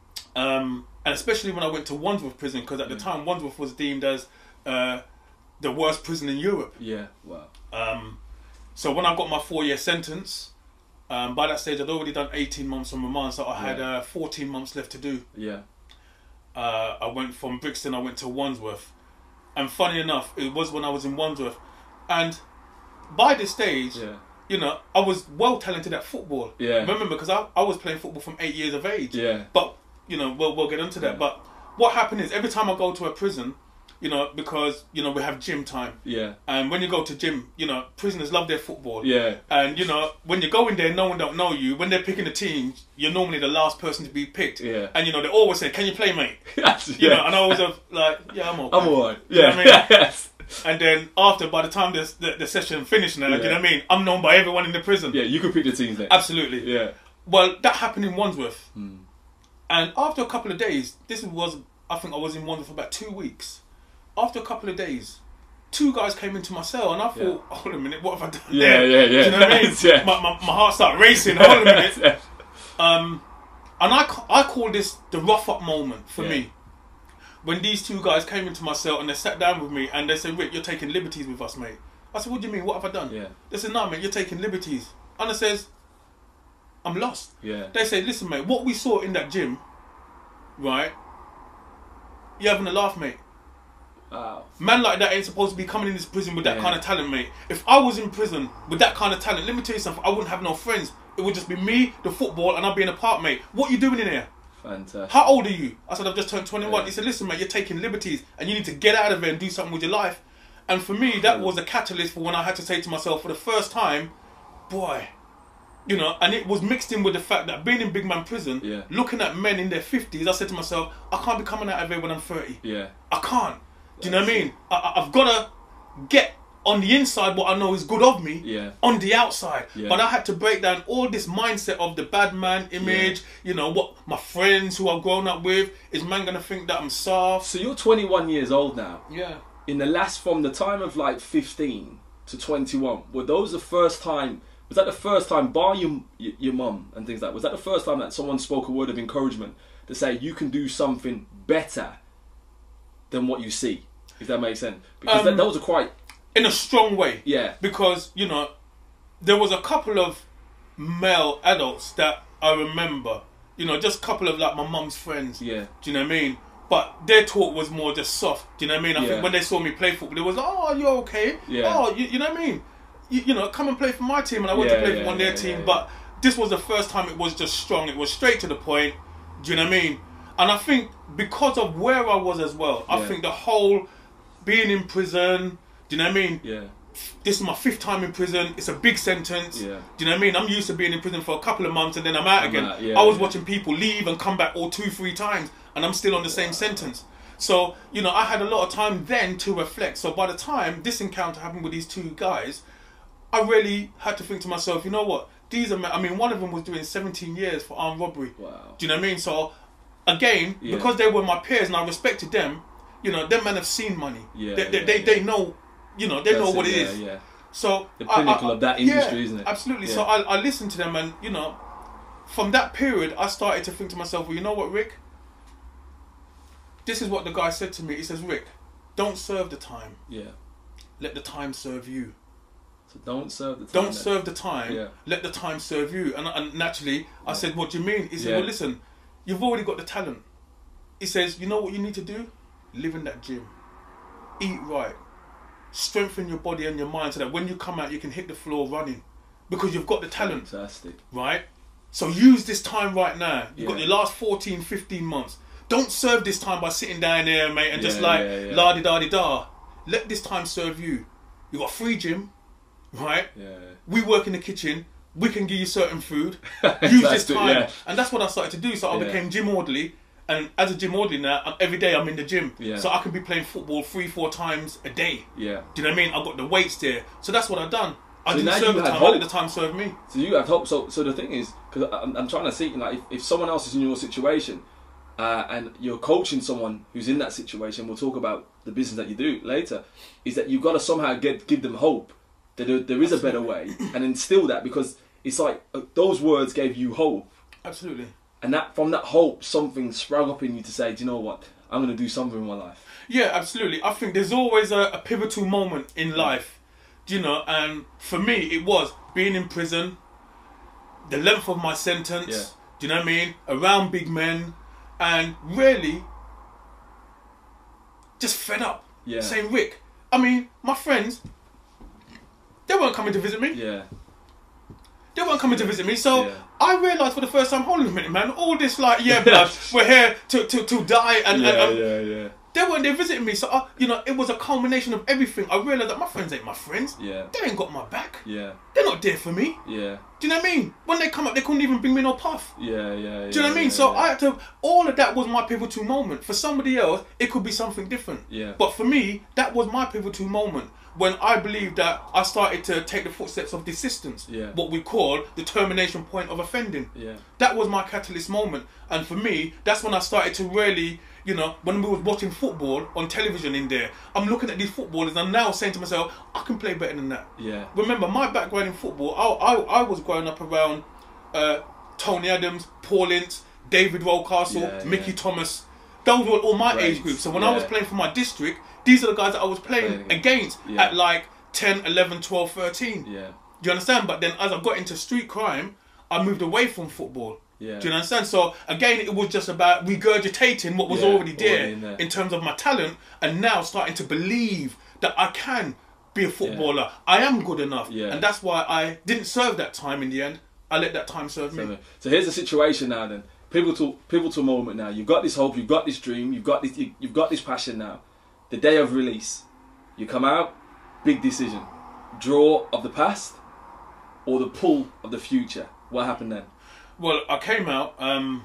Speaker 2: Um, and especially when I went to Wandsworth Prison, because at the time Wandsworth was deemed as uh, the worst prison in Europe.
Speaker 1: Yeah, wow.
Speaker 2: Um, so when I got my four-year sentence, um, by that stage I'd already done eighteen months on remand, so I had
Speaker 1: yeah.
Speaker 2: uh, fourteen months left to do.
Speaker 1: Yeah.
Speaker 2: Uh, I went from Brixton, I went to Wandsworth. And funny enough, it was when I was in Wandsworth. And by this stage,
Speaker 1: yeah.
Speaker 2: you know, I was well talented at football.
Speaker 1: Yeah.
Speaker 2: Remember, because I, I was playing football from eight years of age.
Speaker 1: Yeah.
Speaker 2: But, you know, we'll, we'll get into that.
Speaker 1: Yeah.
Speaker 2: But what happened is, every time I go to a prison, you know, because, you know, we have gym time.
Speaker 1: Yeah.
Speaker 2: And when you go to gym, you know, prisoners love their football.
Speaker 1: Yeah.
Speaker 2: And, you know, when you go in there, no one don't know you. When they're picking a team, you're normally the last person to be picked.
Speaker 1: Yeah.
Speaker 2: And, you know, they always say, can you play, mate?
Speaker 1: Yes,
Speaker 2: You
Speaker 1: yeah.
Speaker 2: know, and I was uh, like, yeah, I'm okay.
Speaker 1: I'm alright.
Speaker 2: You know
Speaker 1: Yeah.
Speaker 2: what I mean?
Speaker 1: Yes.
Speaker 2: And then after, by the time this, the, the session finished now,
Speaker 1: Yeah.
Speaker 2: do you know what I mean? I'm known by everyone in the prison.
Speaker 1: Yeah, you could pick the teams then.
Speaker 2: Absolutely.
Speaker 1: Yeah.
Speaker 2: Well, that happened in Wandsworth.
Speaker 1: Hmm.
Speaker 2: And after a couple of days, this was, I think I was in Wandsworth for about two weeks. After a couple of days, two guys came into my cell and I thought,
Speaker 1: Yeah.
Speaker 2: hold a minute, what have I done
Speaker 1: Yeah,
Speaker 2: there?
Speaker 1: yeah, yeah.
Speaker 2: Do you know what I mean?
Speaker 1: Yeah.
Speaker 2: My, my, my heart started racing, hold a minute.
Speaker 1: Yeah.
Speaker 2: Um, and I, ca- I call this the rough up moment for
Speaker 1: Yeah.
Speaker 2: me. When these two guys came into my cell and they sat down with me and they said, Rick, you're taking liberties with us, mate. I said, what do you mean? What have I done?
Speaker 1: Yeah.
Speaker 2: They said, no, mate, you're taking liberties. And I says, I'm lost.
Speaker 1: Yeah.
Speaker 2: They say, listen, mate, what we saw in that gym, right? You're having a laugh, mate.
Speaker 1: Wow.
Speaker 2: Man like that ain't supposed to be coming in this prison with that
Speaker 1: Yeah.
Speaker 2: kind of talent, mate. If I was in prison with that kind of talent, let me tell you something, I wouldn't have no friends. It would just be me, the football, and I'd be in a park, mate. What are you doing in here?
Speaker 1: Fantastic.
Speaker 2: How old are you? I said, I've just turned twenty-one.
Speaker 1: Yeah.
Speaker 2: He said, listen, mate, you're taking liberties and you need to get out of there and do something with your life. And for me, that
Speaker 1: Yeah.
Speaker 2: was a catalyst for when I had to say to myself for the first time, boy, you know, and it was mixed in with the fact that being in big man prison,
Speaker 1: Yeah.
Speaker 2: looking at men in their fifties, I said to myself, I can't be coming out of here when I'm thirty.
Speaker 1: Yeah.
Speaker 2: I can't. Do you know what I mean? I, I- I've got to get on the inside what I know is good of me,
Speaker 1: Yeah.
Speaker 2: on the outside.
Speaker 1: Yeah.
Speaker 2: But I had to break down all this mindset of the bad man image, you know, what my friends who I've grown up with, is man going to think that I'm soft?
Speaker 1: So you're twenty-one years old now.
Speaker 2: Yeah.
Speaker 1: In the last, from the time of like fifteen to twenty-one, were those the first time, was that the first time, bar your, your, your mum and things like that, was that the first time that someone spoke a word of encouragement to say you can do something better than what you see? If that makes sense. Because
Speaker 2: Um,
Speaker 1: that, those are quite...
Speaker 2: In a strong way.
Speaker 1: Yeah.
Speaker 2: Because, you know, there was a couple of male adults that I remember, you know, just a couple of like my mum's friends.
Speaker 1: Yeah.
Speaker 2: Do you know what I mean? But their talk was more just soft. Do you know what I mean? I
Speaker 1: Yeah.
Speaker 2: think when they saw me play football, it was, oh, you're okay.
Speaker 1: Yeah.
Speaker 2: Oh, you, you know what I mean? You, you know, come and play for my team. And I went
Speaker 1: Yeah,
Speaker 2: to play
Speaker 1: yeah,
Speaker 2: for one of
Speaker 1: yeah,
Speaker 2: their team.
Speaker 1: yeah, yeah.
Speaker 2: But this was the first time it was just strong. It was straight to the point. Do you know what I mean? And I think because of where I was as well, I
Speaker 1: Yeah.
Speaker 2: think the whole being in prison, do you know what I mean?
Speaker 1: Yeah.
Speaker 2: this is my fifth time in prison. It's a big sentence.
Speaker 1: Yeah.
Speaker 2: Do you know what I mean? I'm used to being in prison for a couple of months and then I'm out
Speaker 1: I'm
Speaker 2: again.
Speaker 1: out, yeah,
Speaker 2: I was
Speaker 1: yeah.
Speaker 2: watching people leave and come back all two, three times, and I'm still on the same sentence. So, you know, I had a lot of time then to reflect. So by the time this encounter happened with these two guys, I really had to think to myself, you know what? These are, I mean, one of them was doing seventeen years for armed robbery.
Speaker 1: Wow.
Speaker 2: Do you know what I mean? So, again,
Speaker 1: Yeah.
Speaker 2: because they were my peers and I respected them, you know, them men have seen money.
Speaker 1: Yeah,
Speaker 2: they, they,
Speaker 1: yeah,
Speaker 2: they,
Speaker 1: yeah.
Speaker 2: they know, you know, they
Speaker 1: That's
Speaker 2: know what it
Speaker 1: yeah,
Speaker 2: is.
Speaker 1: Yeah.
Speaker 2: So
Speaker 1: The pinnacle
Speaker 2: I, I,
Speaker 1: of that industry,
Speaker 2: yeah,
Speaker 1: isn't it?
Speaker 2: Absolutely.
Speaker 1: Yeah.
Speaker 2: So I, I listened to them, and you know, from that period, I started to think to myself, well, you know what, Rick? This is what the guy said to me. He says, Rick, don't serve the time.
Speaker 1: Yeah.
Speaker 2: Let the time serve you.
Speaker 1: So don't serve the time.
Speaker 2: Don't
Speaker 1: then.
Speaker 2: serve the time.
Speaker 1: Yeah.
Speaker 2: Let the time serve you. And, and naturally, I
Speaker 1: Yeah.
Speaker 2: said, what do you mean? He said,
Speaker 1: Yeah.
Speaker 2: well, listen, you've already got the talent. He says, you know what you need to do? Live in that gym. Eat right. Strengthen your body and your mind so that when you come out, you can hit the floor running. Because you've got the talent.
Speaker 1: Fantastic.
Speaker 2: Right? So use this time right now. You've got
Speaker 1: Yeah.
Speaker 2: your last fourteen, fifteen months. Don't serve this time by sitting down there, mate, and just
Speaker 1: Yeah,
Speaker 2: like
Speaker 1: yeah, yeah.
Speaker 2: la-di-da-di-da. Let this time serve you. You got a free gym, right?
Speaker 1: Yeah.
Speaker 2: We work in the kitchen. We can give you certain food. Use
Speaker 1: That's
Speaker 2: this
Speaker 1: it,
Speaker 2: time.
Speaker 1: yeah.
Speaker 2: And that's what I started to do. So I
Speaker 1: Yeah.
Speaker 2: became gym orderly. And as a gym orderly now, I'm- every day I'm in the gym.
Speaker 1: Yeah.
Speaker 2: So I can be playing football three, four times a day.
Speaker 1: Yeah.
Speaker 2: Do you know what I mean? I've got the weights there. So that's what I've done. I
Speaker 1: So
Speaker 2: didn't
Speaker 1: now
Speaker 2: serve
Speaker 1: you
Speaker 2: the
Speaker 1: had
Speaker 2: time. I let
Speaker 1: hope.
Speaker 2: the time serve me.
Speaker 1: So you have hope. So, so the thing is, because I'm, I'm trying to see, like, if, if someone else is in your situation, uh, and you're coaching someone who's in that situation, we'll talk about the business that you do later. Is that you've got to somehow get give them hope that there, there is a better way, and instill that, because it's like uh, those words gave you hope,
Speaker 2: Absolutely.
Speaker 1: and that from that hope, something sprung up in you to say, do you know what? I'm going to do something in my life.
Speaker 2: Yeah, absolutely. I think there's always a, a pivotal moment in life, do you know, and for me it was being in prison, the length of my sentence,
Speaker 1: Yeah.
Speaker 2: do you know what I mean, around big men, and really just fed up.
Speaker 1: Yeah.
Speaker 2: Saying, Rick, I mean, my friends, they weren't coming to visit me.
Speaker 1: Yeah.
Speaker 2: They weren't coming to visit me, so
Speaker 1: Yeah.
Speaker 2: I realised for the first time, hold on a minute, man, all this like, yeah, blood, we're here to, to, to die, and,
Speaker 1: Yeah,
Speaker 2: and, and
Speaker 1: yeah, yeah.
Speaker 2: they weren't there visiting me, so I, you know, it was a culmination of everything. I realised that my friends ain't my friends.
Speaker 1: Yeah.
Speaker 2: They ain't got my back.
Speaker 1: Yeah.
Speaker 2: They're not there for me.
Speaker 1: Yeah.
Speaker 2: Do you know what I mean? When they come up, they couldn't even bring me no puff.
Speaker 1: Yeah, yeah,
Speaker 2: Do you know what I mean? So I had to. All of that was my pivotal moment. For somebody else, it could be something different.
Speaker 1: Yeah.
Speaker 2: But for me, that was my pivotal moment when I believed that I started to take the footsteps of desistance.
Speaker 1: Yeah.
Speaker 2: What we call the termination point of offending.
Speaker 1: Yeah.
Speaker 2: That was my catalyst moment, and for me, that's when I started to really. You know, when we was watching football on television in there, I'm looking at these footballers and I'm now saying to myself, I can play better than that.
Speaker 1: Yeah.
Speaker 2: Remember, my background in football, I, I, I was growing up around uh, Tony Adams, Paul Ince, David Rocastle,
Speaker 1: Yeah,
Speaker 2: Mickey
Speaker 1: yeah.
Speaker 2: Thomas. Those were all my
Speaker 1: Great.
Speaker 2: age groups. So when I was
Speaker 1: Yeah.
Speaker 2: playing for my district, these are the guys that I was playing
Speaker 1: Playing
Speaker 2: against
Speaker 1: Yeah.
Speaker 2: at like ten, eleven, twelve, thirteen.
Speaker 1: Yeah.
Speaker 2: Do you understand? But then as I got into street crime, I moved away from football.
Speaker 1: Yeah.
Speaker 2: Do you understand? So again, it was just about regurgitating what was
Speaker 1: Yeah,
Speaker 2: already there,
Speaker 1: already in there.
Speaker 2: in terms of my talent, and now starting to believe that I can be a footballer. I am good enough,
Speaker 1: Yeah.
Speaker 2: and that's why I didn't serve that time in the end. I let that time serve me.
Speaker 1: So, so here's the situation now. Then pivotal, pivotal moment now. You've got this hope. You've got this dream. You've got this. You, you've got this passion now. The day of release, you come out. Big decision: draw of the past, or the pull of the future. What happened then?
Speaker 2: Well, I came out, um,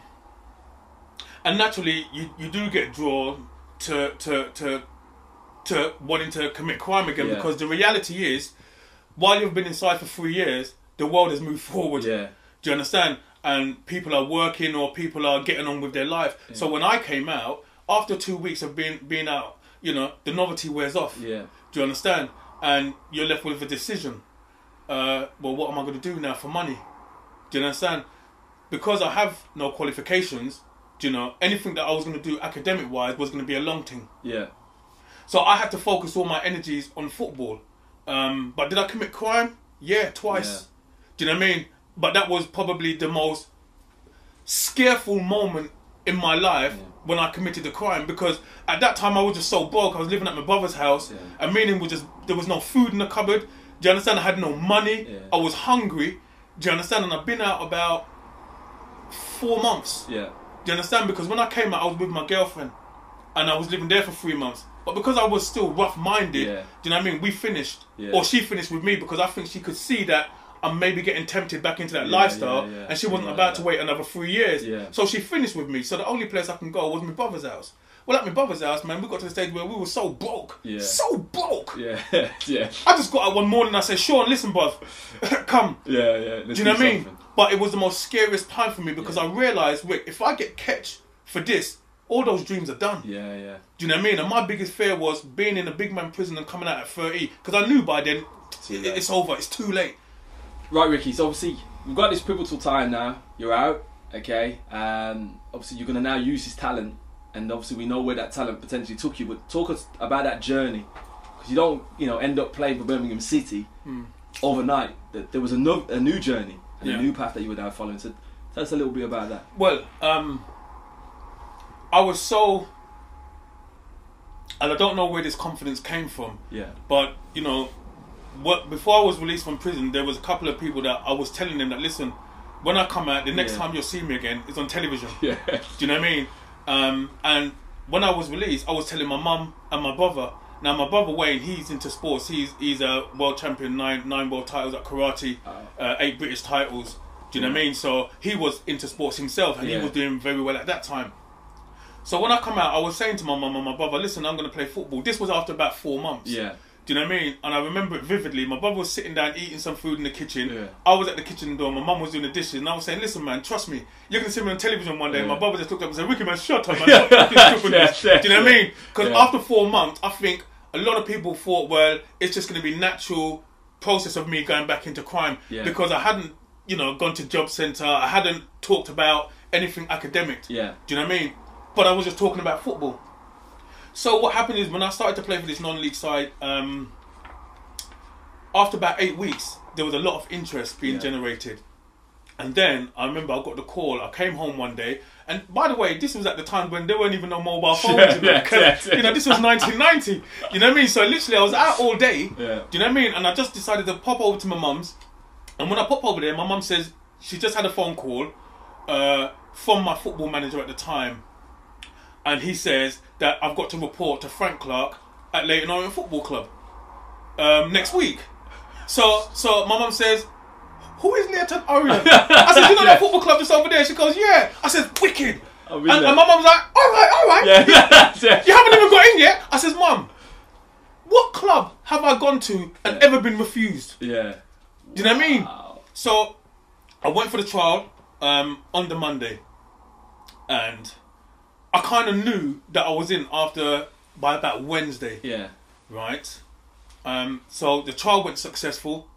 Speaker 2: and naturally, you, you do get drawn to to to to wanting to commit crime again,
Speaker 1: Yeah.
Speaker 2: because the reality is, while you've been inside for three years, the world has moved forward.
Speaker 1: Yeah.
Speaker 2: Do you understand? And people are working or people are getting on with their life.
Speaker 1: Yeah.
Speaker 2: So when I came out, after two weeks of being being out, you know, the novelty wears off.
Speaker 1: Yeah.
Speaker 2: Do you understand? And you're left with a decision. Uh, well, what am I going to do now for money? Do you understand? Because I have no qualifications, do you know, anything that I was going to do academic-wise was going to be a long thing.
Speaker 1: Yeah.
Speaker 2: So I had to focus all my energies on football. Um, but did I commit crime? Yeah, twice.
Speaker 1: Yeah.
Speaker 2: Do you know what I mean? But that was probably the most scareful moment in my life
Speaker 1: Yeah.
Speaker 2: when I committed the crime, because at that time I was just so broke. I was living at my brother's house,
Speaker 1: Yeah.
Speaker 2: and meaning was just there was no food in the cupboard. Do you understand? I had no money.
Speaker 1: Yeah.
Speaker 2: I was hungry. Do you understand? And I've been out about four months.
Speaker 1: Yeah.
Speaker 2: Do you understand? Because when I came out, I was with my girlfriend, and I was living there for three months. But because I was still rough-minded,
Speaker 1: Yeah.
Speaker 2: do you know what I mean? We finished,
Speaker 1: Yeah.
Speaker 2: or she finished with me because I think she could see that I'm maybe getting tempted back into that
Speaker 1: Yeah,
Speaker 2: lifestyle,
Speaker 1: yeah, yeah.
Speaker 2: and she wasn't
Speaker 1: Yeah,
Speaker 2: about
Speaker 1: yeah.
Speaker 2: to wait another three years.
Speaker 1: Yeah.
Speaker 2: So she finished with me. So the only place I can go was my brother's house. Well, at my brother's house, man, we got to the stage where we were so broke,
Speaker 1: Yeah.
Speaker 2: so broke.
Speaker 1: Yeah, yeah,
Speaker 2: I just got out one morning and I said, Sean, listen, bruv, come.
Speaker 1: yeah, yeah. Let's
Speaker 2: Do you know what I mean?
Speaker 1: something.
Speaker 2: But it was the most scariest time for me because
Speaker 1: Yeah.
Speaker 2: I realised, Rick, if I get catch for this, all those dreams are done.
Speaker 1: Yeah, yeah.
Speaker 2: Do you know what I mean? And my biggest fear was being in a big man prison and coming out at thirty, because I knew by then
Speaker 1: Too
Speaker 2: it,
Speaker 1: late.
Speaker 2: it's over, it's too late.
Speaker 1: Right, Ricky. So obviously we've got this pivotal time now. You're out, okay. Um, obviously you're gonna now use his talent, and obviously we know where that talent potentially took you. But talk us about that journey, because you don't, you know, end up playing for Birmingham City
Speaker 2: Mm.
Speaker 1: overnight. That there was a, no, a new journey and
Speaker 2: Yeah.
Speaker 1: a new path that you were now following. So tell us a little bit about that.
Speaker 2: Well, um, I was so, and I don't know where this confidence came from,
Speaker 1: Yeah,
Speaker 2: but you know, what before I was released from prison, there was a couple of people that I was telling them that, listen, when I come out, the next
Speaker 1: Yeah.
Speaker 2: time you'll see me again is on television.
Speaker 1: yeah,
Speaker 2: Do you know what I mean? Um, and when I was released, I was telling my mum and my brother. Now my brother Wayne, he's into sports. He's he's a world champion, nine nine world titles at karate, uh, eight British titles. Do you know what I mean? So he was into sports himself, and
Speaker 1: Yeah.
Speaker 2: he was doing very well at that time. So when I come out, I was saying to my mum and my brother, listen, I'm going to play football. This was after about four months.
Speaker 1: yeah,
Speaker 2: Do you know what I mean? And I remember it vividly. My brother was sitting down eating some food in the kitchen.
Speaker 1: Yeah.
Speaker 2: I was at the kitchen door. My mum was doing the dishes. And I was saying, listen, man, trust me. You're going to see me on television one day.
Speaker 1: Yeah.
Speaker 2: My brother just looked up and said, Ricky, man, shut up, man. Stop fucking stupidness."
Speaker 1: Yeah, yeah,
Speaker 2: Do you know what I
Speaker 1: yeah.
Speaker 2: mean? Because
Speaker 1: Yeah.
Speaker 2: after four months, I think a lot of people thought, well, it's just going to be natural process of me going back into crime.
Speaker 1: Yeah.
Speaker 2: Because I hadn't, you know, gone to job centre. I hadn't talked about anything academic.
Speaker 1: yeah,
Speaker 2: Do you know what I mean? But I was just talking about football. So what happened is when I started to play for this non-league side, um, after about eight weeks, there was a lot of interest being
Speaker 1: Yeah.
Speaker 2: generated. And then I remember I got the call. I came home one day, and by the way, this was at the time when there weren't even no mobile phones.
Speaker 1: Yeah,
Speaker 2: you know,
Speaker 1: yeah,
Speaker 2: 'cause,
Speaker 1: yeah, yeah.
Speaker 2: you know, this was nineteen ninety. You know what I mean? So literally, I was out all day.
Speaker 1: Yeah.
Speaker 2: Do you know what I mean? And I just decided to pop over to my mum's. And when I pop over there, my mum says she just had a phone call uh, from my football manager at the time, and he says that I've got to report to Frank Clark at Leyton Orient Football Club um, next week. So, so my mum says, "Who is Leyton Orient?" I said, "You know that football club just over there?" She goes, "Yeah." I said, "Wicked."
Speaker 1: I'll
Speaker 2: And,
Speaker 1: be there.
Speaker 2: and my mum's like, "All right, all right.
Speaker 1: yeah, yeah.
Speaker 2: You haven't even got in yet." I says, "Mum, what club have I gone to and ever been refused?"
Speaker 1: yeah.
Speaker 2: Do you know what I mean?
Speaker 1: Wow.
Speaker 2: So I went for the trial um, on the Monday, and I kind of knew that I was in after by about Wednesday,
Speaker 1: Yeah,
Speaker 2: right? Um, so the trial went successful.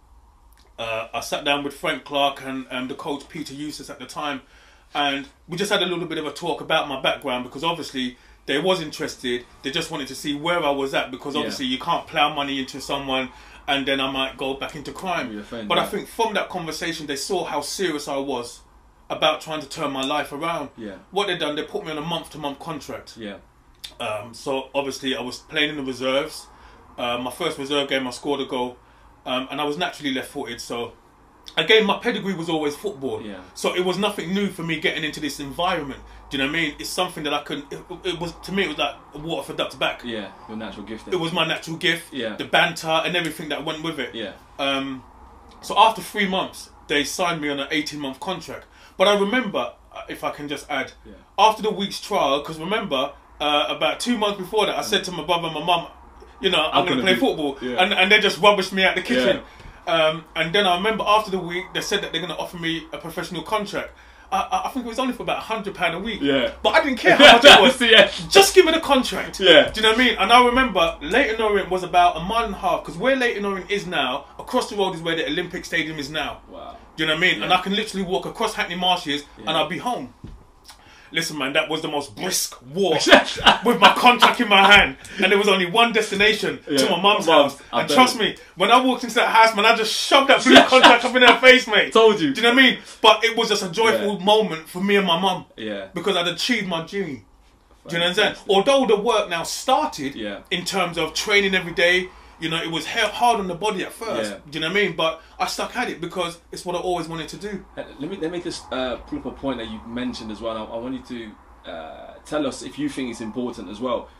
Speaker 2: Uh, I sat down with Frank Clark and, and the coach Peter Eustace at the time, and we just had a little bit of a talk about my background, because obviously they was interested. They just wanted to see where I was at, because obviously
Speaker 1: Yeah.
Speaker 2: you can't plough money into someone and then I might go back into crime.
Speaker 1: Be offended,
Speaker 2: But I
Speaker 1: yeah.
Speaker 2: think from that conversation they saw how serious I was about trying to turn my life around.
Speaker 1: Yeah.
Speaker 2: What they done, they put me on a month to month contract.
Speaker 1: yeah,
Speaker 2: Um, so obviously I was playing in the reserves. Uh, my first reserve game I scored a goal, um, and I was naturally left-footed. So again, my pedigree was always football.
Speaker 1: Yeah.
Speaker 2: So it was nothing new for me getting into this environment. Do you know what I mean? It's something that I couldn't. It, it was to me. It was like water for ducks back.
Speaker 1: yeah. Your natural gift.
Speaker 2: It was my natural gift.
Speaker 1: Yeah.
Speaker 2: The banter and everything that went with it.
Speaker 1: Yeah,
Speaker 2: Um, so after three months, they signed me on an eighteen-month contract. But I remember, uh, if I can just add,
Speaker 1: Yeah.
Speaker 2: after the week's trial, because remember, uh, about two months before that, I said to my brother and my mum, you know, I'm,
Speaker 1: I'm
Speaker 2: going to
Speaker 1: gonna
Speaker 2: play
Speaker 1: do-
Speaker 2: football.
Speaker 1: yeah.
Speaker 2: And, and they just rubbished me out the kitchen. Um, and then I remember after the week, they said that they're going to offer me a professional contract. I, I- I think it was only for about one hundred pounds a week.
Speaker 1: Yeah.
Speaker 2: But I didn't care how much it was.
Speaker 1: Yeah.
Speaker 2: Just give me the contract.
Speaker 1: Yeah.
Speaker 2: Do you know what I mean? And I remember Leyton Orient was about a mile and a half, because where Leyton Orient is now, across the road is where the Olympic Stadium is now.
Speaker 1: Wow.
Speaker 2: Do you know what I mean?
Speaker 1: Yeah.
Speaker 2: And I can literally walk across Hackney Marshes and
Speaker 1: Yeah.
Speaker 2: I'll be home. Listen, man, that was the most brisk walk with my contract in my hand, and there was only one destination,
Speaker 1: Yeah.
Speaker 2: to my mum's
Speaker 1: Mum,
Speaker 2: house.
Speaker 1: I
Speaker 2: And
Speaker 1: bet.
Speaker 2: trust me, when I walked into that house, man, I just shoved that blue contract up in her face, mate.
Speaker 1: Told you.
Speaker 2: Do you know what I mean? But it was just a joyful
Speaker 1: Yeah.
Speaker 2: moment for me and my mum,
Speaker 1: Yeah.
Speaker 2: because I'd achieved my dream. Do you know what I'm saying?
Speaker 1: Fantastic.
Speaker 2: Although the work now started
Speaker 1: Yeah.
Speaker 2: in terms of training every day, you know, it was he- hard on the body at first.
Speaker 1: Yeah.
Speaker 2: Do you know what I mean? But I stuck at it because it's what I always wanted to do.
Speaker 1: Uh, Let me let me just uh, pull up a point that you mentioned as well. I, I want you to uh, tell us if you think it's important as well.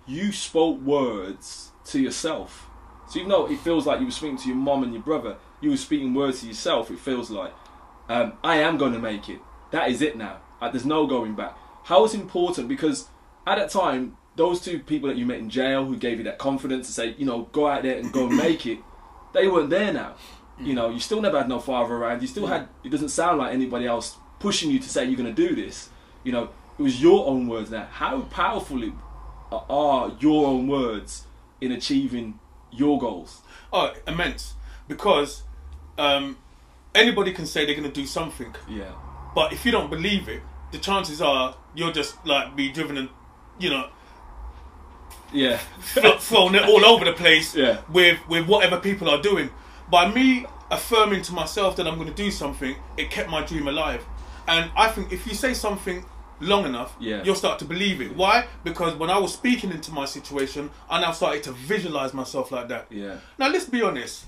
Speaker 1: you spoke words to yourself. So even though it feels like you were speaking to your mom and your brother, you were speaking words to yourself. It feels like, um, I am going to make it. That is it now. Like, there's no going back. How it's important, because at that time, those two people that you met in jail who gave you that confidence to say, you know, go out there and go and make it, they weren't there now. You know, you still never had no father around. You still had, it doesn't sound like anybody else pushing you to say you're going to do this. You know, it was your own words now. How powerful are your own words in achieving your goals?
Speaker 2: Oh, immense. Because um, anybody can say they're going to do something.
Speaker 1: Yeah.
Speaker 2: But if you don't believe it, the chances are you'll just like be driven and, you know,
Speaker 1: yeah,
Speaker 2: thrown it all over the place
Speaker 1: yeah.
Speaker 2: with, with whatever people are doing. By me affirming to myself that I'm going to do something, it kept my dream alive. And I think if you say something long enough,
Speaker 1: yeah.
Speaker 2: you'll start to believe it. Why? Because when I was speaking into my situation, I now started to visualize myself like that.
Speaker 1: Yeah.
Speaker 2: Now let's be honest.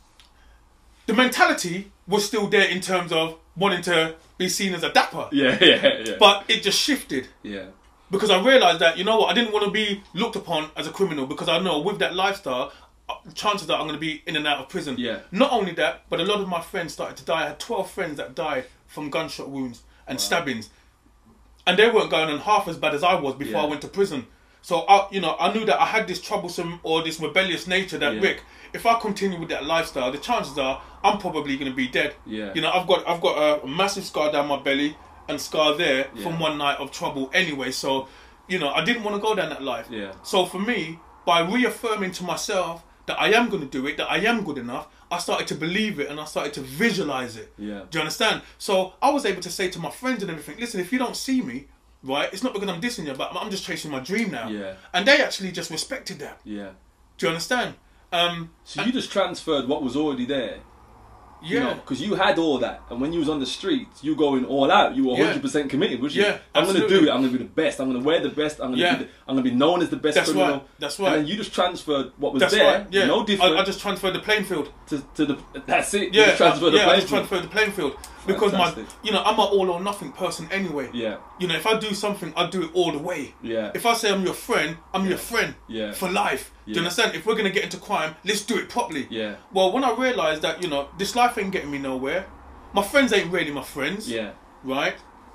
Speaker 2: The mentality was still there in terms of wanting to be seen as a dapper.
Speaker 1: Yeah, yeah, yeah.
Speaker 2: But it just shifted.
Speaker 1: Yeah.
Speaker 2: Because I realised that, you know what, I didn't want to be looked upon as a criminal, because I know with that lifestyle, chances are I'm going to be in and out of prison.
Speaker 1: Yeah.
Speaker 2: Not only that, but a lot of my friends started to die. I had twelve friends that died from gunshot wounds and wow. stabbings. And they weren't going on half as bad as I was before
Speaker 1: yeah.
Speaker 2: I went to prison. So, I, you know, I knew that I had this troublesome or this rebellious nature that,
Speaker 1: yeah.
Speaker 2: Rick, if I continue with that lifestyle, the chances are I'm probably going to be dead.
Speaker 1: Yeah.
Speaker 2: You know, I've got I've got a massive scar down my belly and scar there
Speaker 1: yeah.
Speaker 2: from one night of trouble anyway. So, you know, I didn't want to go down that life.
Speaker 1: Yeah.
Speaker 2: So for me, by reaffirming to myself that I am going to do it, that I am good enough, I started to believe it and I started to visualize it.
Speaker 1: Yeah.
Speaker 2: Do you understand? So I was able to say to my friends and everything, listen, if you don't see me, right, it's not because I'm dissing you, but I'm just chasing my dream now.
Speaker 1: Yeah.
Speaker 2: And they actually just respected that.
Speaker 1: Yeah.
Speaker 2: Do you understand? Um,
Speaker 1: so you just transferred what was already there.
Speaker 2: Yeah.
Speaker 1: Because you, know, you had all that, and when you was on the streets, you going all out. You were one hundred percent committed, which
Speaker 2: yeah,
Speaker 1: I'm going to do it. I'm going to be the best. I'm going to wear the best. I'm going to
Speaker 2: yeah.
Speaker 1: be the, I'm going to be known as the best
Speaker 2: That's
Speaker 1: criminal.
Speaker 2: Right. That's right.
Speaker 1: And then you just transferred what was
Speaker 2: that's
Speaker 1: there.
Speaker 2: Right. Yeah.
Speaker 1: No different.
Speaker 2: I, I just transferred the playing field
Speaker 1: to, to the. That's it.
Speaker 2: Yeah.
Speaker 1: You just transferred
Speaker 2: uh,
Speaker 1: the
Speaker 2: yeah.
Speaker 1: playing
Speaker 2: I just
Speaker 1: field.
Speaker 2: transferred the playing field because
Speaker 1: Fantastic.
Speaker 2: my, you know, I'm an all or nothing person anyway.
Speaker 1: Yeah.
Speaker 2: You know, if I do something, I do it all the way.
Speaker 1: Yeah.
Speaker 2: If I say I'm your friend, I'm
Speaker 1: yeah.
Speaker 2: your friend.
Speaker 1: Yeah.
Speaker 2: For life.
Speaker 1: Yeah.
Speaker 2: Do you understand? If we're gonna get into crime, let's do it properly.
Speaker 1: Yeah.
Speaker 2: Well, when I realised that, you know, this life ain't getting me nowhere. My friends ain't really my friends.
Speaker 1: Yeah.
Speaker 2: Right?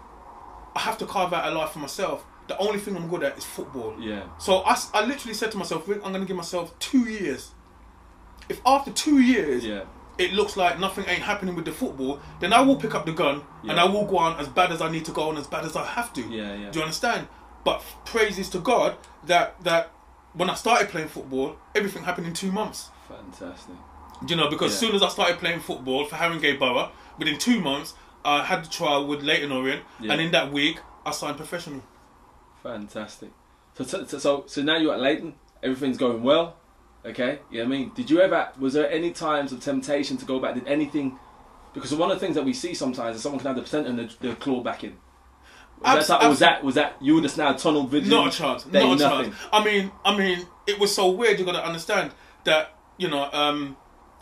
Speaker 2: I have to carve out a life for myself. The only thing I'm good at is football.
Speaker 1: Yeah.
Speaker 2: So I, I literally said to myself, Rick, I'm going to give myself two years. If after two years,
Speaker 1: yeah.
Speaker 2: it looks like nothing ain't happening with the football, then I will pick up the gun
Speaker 1: yeah.
Speaker 2: and I will go on as bad as I need to go on, as bad as I have to.
Speaker 1: Yeah, yeah.
Speaker 2: Do you understand? But praises to God that that when I started playing football, everything happened in two months.
Speaker 1: Fantastic.
Speaker 2: You know, because
Speaker 1: yeah.
Speaker 2: as soon as I started playing football for Haringey Borough, within two months, I had the trial with Leyton Orient,
Speaker 1: yeah.
Speaker 2: and in that week, I signed professional.
Speaker 1: Fantastic. So, so, so, so now you're at Leyton, everything's going well, okay? You know what I mean? Did you ever, was there any times of temptation to go back? Did anything, because one of the things that we see sometimes is someone can have the percent and the, the claw back in. Was, that, was that, was that, you were just now tunnel vision?
Speaker 2: Not a chance, not a
Speaker 1: nothing.
Speaker 2: chance. I mean, I mean, it was so weird, you got to understand that, you know, um,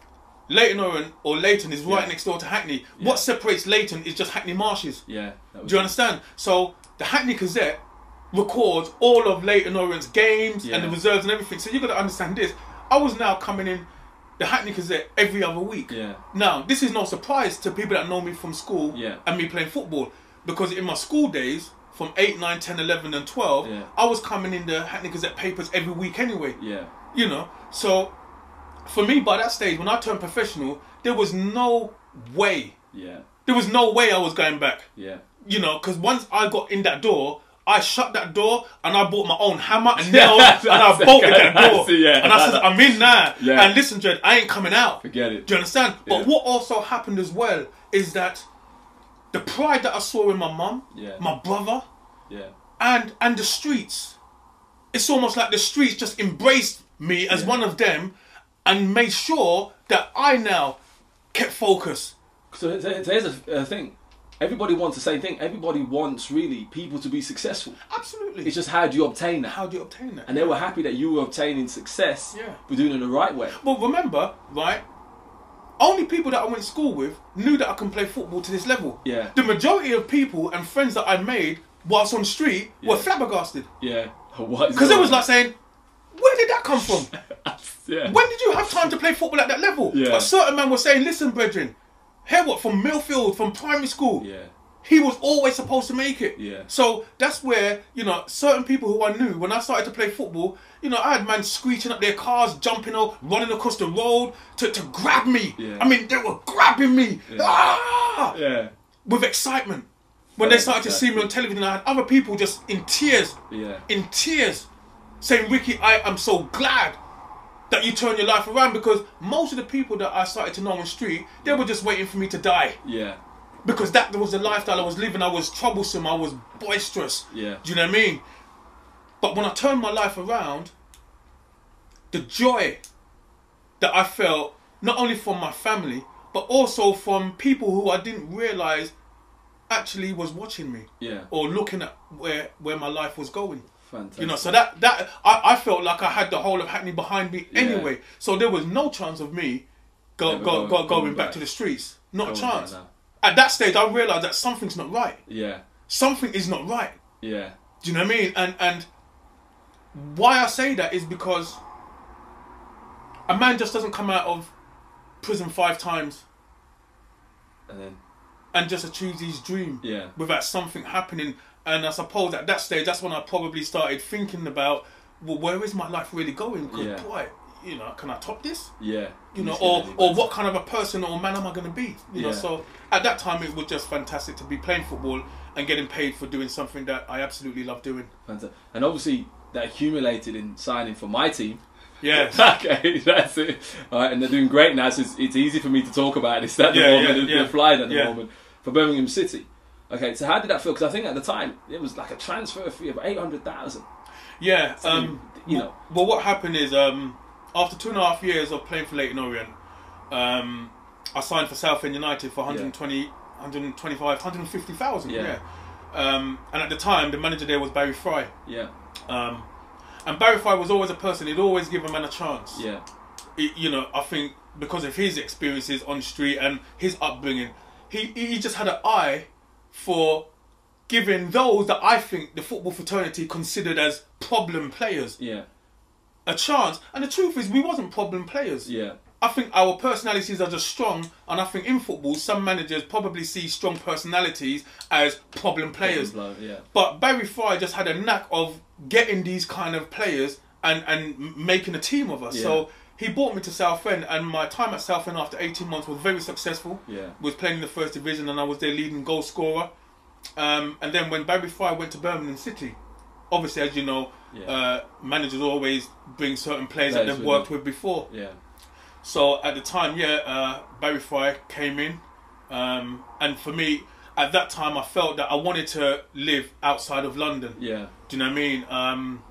Speaker 2: Leyton Orient or Leyton is right
Speaker 1: yeah.
Speaker 2: next door to Hackney.
Speaker 1: Yeah.
Speaker 2: What separates Leyton is just Hackney Marshes.
Speaker 1: Yeah.
Speaker 2: Do you understand? So the Hackney Gazette records all of Leyton Orient's games
Speaker 1: yeah.
Speaker 2: and the reserves and everything. So you got to understand this. I was now coming in the Hackney Gazette every other week.
Speaker 1: Yeah.
Speaker 2: Now this is no surprise to people that know me from school
Speaker 1: yeah.
Speaker 2: and me playing football, because in my school days from eight, nine, ten, eleven and twelve,
Speaker 1: yeah.
Speaker 2: I was coming in the Hackney Gazette papers every week anyway.
Speaker 1: Yeah.
Speaker 2: You know, so for me, by that stage, when I turned professional, there was no way.
Speaker 1: Yeah.
Speaker 2: There was no way I was going back.
Speaker 1: Yeah.
Speaker 2: You know, because once I got in that door, I shut that door and I bought my own hammer and nails and I bolted that door.
Speaker 1: See, yeah.
Speaker 2: And I said, I'm in now.
Speaker 1: Yeah.
Speaker 2: And listen, Jed, I ain't coming out.
Speaker 1: Forget it.
Speaker 2: Do you understand?
Speaker 1: Yeah.
Speaker 2: But what also happened as well is that the pride that I saw in my mum,
Speaker 1: yeah.
Speaker 2: my brother,
Speaker 1: yeah.
Speaker 2: and and the streets, it's almost like the streets just embraced me as
Speaker 1: yeah.
Speaker 2: one of them and made sure that I now kept focus.
Speaker 1: So here's a thing. Everybody wants the same thing. Everybody wants, really, people to be successful.
Speaker 2: Absolutely.
Speaker 1: It's just how do you obtain that?
Speaker 2: How do you obtain that?
Speaker 1: And they were happy that you were obtaining success,
Speaker 2: yeah.
Speaker 1: but doing it the right way.
Speaker 2: But remember, right, only people that I wwent to school with knew that I can play football to this level.
Speaker 1: Yeah.
Speaker 2: The majority of people and friends that I made whilst on the street
Speaker 1: yeah.
Speaker 2: were flabbergasted.
Speaker 1: Yeah. What is
Speaker 2: Because it was
Speaker 1: on?
Speaker 2: like saying, Where did that come from?
Speaker 1: Yeah.
Speaker 2: When did you have time to play football at that level?
Speaker 1: Yeah.
Speaker 2: A certain man was saying, listen, brethren, hear what, from Millfield, from primary school,
Speaker 1: Yeah.
Speaker 2: he was always supposed to make it.
Speaker 1: Yeah.
Speaker 2: So that's where, you know, certain people who I knew, when I started to play football, you know, I had man screeching up their cars, jumping up, running across the road to, to grab me.
Speaker 1: Yeah.
Speaker 2: I mean, they were grabbing me.
Speaker 1: Yeah.
Speaker 2: Ah!
Speaker 1: Yeah.
Speaker 2: With excitement. When
Speaker 1: Yeah,
Speaker 2: they started
Speaker 1: exactly.
Speaker 2: to see me on television, I had other people just in tears,
Speaker 1: Yeah.
Speaker 2: in tears, saying, Ricky, I am so glad that you turned your life around, because most of the people that I started to know on the street, they were just waiting for me to die.
Speaker 1: Yeah.
Speaker 2: Because that was the lifestyle I was living. I was troublesome, I was boisterous.
Speaker 1: Yeah.
Speaker 2: Do you know what I mean? But when I turned my life around, the joy that I felt, not only from my family, but also from people who I didn't realise actually was watching me.
Speaker 1: Yeah.
Speaker 2: Or looking at where, where my life was going.
Speaker 1: Fantastic.
Speaker 2: You know, so that, that I, I felt like I had the whole of Hackney behind me anyway.
Speaker 1: Yeah.
Speaker 2: So there was no chance of me go,
Speaker 1: Never
Speaker 2: go,
Speaker 1: going-
Speaker 2: go,
Speaker 1: going
Speaker 2: going back
Speaker 1: back.
Speaker 2: to the streets. Not
Speaker 1: Going
Speaker 2: a
Speaker 1: back
Speaker 2: chance.
Speaker 1: now.
Speaker 2: At that stage, I realised that something's not right.
Speaker 1: Yeah.
Speaker 2: Something is not right.
Speaker 1: Yeah.
Speaker 2: Do you know what I mean? And and why I say that is because a man just doesn't come out of prison five times
Speaker 1: And then.
Speaker 2: and just achieve his dream
Speaker 1: Yeah.
Speaker 2: without something happening. And I suppose at that stage, that's when I probably started thinking about, well, where is my life really going? Because
Speaker 1: Yeah.
Speaker 2: boy, you know, can I top this?
Speaker 1: Yeah.
Speaker 2: You know,
Speaker 1: It's
Speaker 2: or
Speaker 1: gonna be
Speaker 2: or
Speaker 1: better.
Speaker 2: what kind of a person or man am I going to be? You know,
Speaker 1: Yeah.
Speaker 2: so at that time it was just fantastic to be playing football and getting paid for doing something that I absolutely love doing.
Speaker 1: Fantastic. And obviously that accumulated in signing for my team.
Speaker 2: Yeah.
Speaker 1: Okay, that's it. All right, and they're doing great now, so it's, it's easy for me to talk about this at the
Speaker 2: Yeah,
Speaker 1: moment.
Speaker 2: yeah,
Speaker 1: they're
Speaker 2: yeah.
Speaker 1: flying at the
Speaker 2: Yeah.
Speaker 1: moment for Birmingham City. Okay, so how did that feel? Because I think at the time it was like a transfer fee of eight hundred thousand.
Speaker 2: Yeah, um,
Speaker 1: you know.
Speaker 2: Well, what happened is, um, after two and a half years of playing for Leyton Orient, um, I signed for Southend United for one hundred twenty, one hundred twenty-five, one hundred fifty thousand.
Speaker 1: Yeah.
Speaker 2: Yeah. Um, and at the time, the manager there was Barry Fry.
Speaker 1: Yeah,
Speaker 2: Um, and Barry Fry was always a person, he'd always give a man a chance.
Speaker 1: yeah,
Speaker 2: He- you know, I think because of his experiences on the street and his upbringing, he, he just had an eye for giving those that I think the football fraternity considered as problem players
Speaker 1: yeah,
Speaker 2: a chance. And the truth is, we wasn't problem players.
Speaker 1: yeah,
Speaker 2: I think our personalities are just strong, and I think in football, some managers probably see strong personalities as problem players.
Speaker 1: Blow, yeah,
Speaker 2: But Barry Fry just had a knack of getting these kind of players and, and m- making a team of us.
Speaker 1: Yeah.
Speaker 2: So he brought me to Southend, and my time at Southend after eighteen months was very successful.
Speaker 1: yeah,
Speaker 2: Was playing in the first division, and I was their leading goal scorer. Um, and then when Barry Fry went to Birmingham City, obviously, as you know,
Speaker 1: yeah,
Speaker 2: uh, managers always bring certain players that
Speaker 1: Players
Speaker 2: they've
Speaker 1: with
Speaker 2: worked with before.
Speaker 1: yeah,
Speaker 2: So at the time, yeah, uh, Barry Fry came in, um, and for me, at that time, I felt that I wanted to live outside of London.
Speaker 1: yeah,
Speaker 2: Do you know what I mean? Um,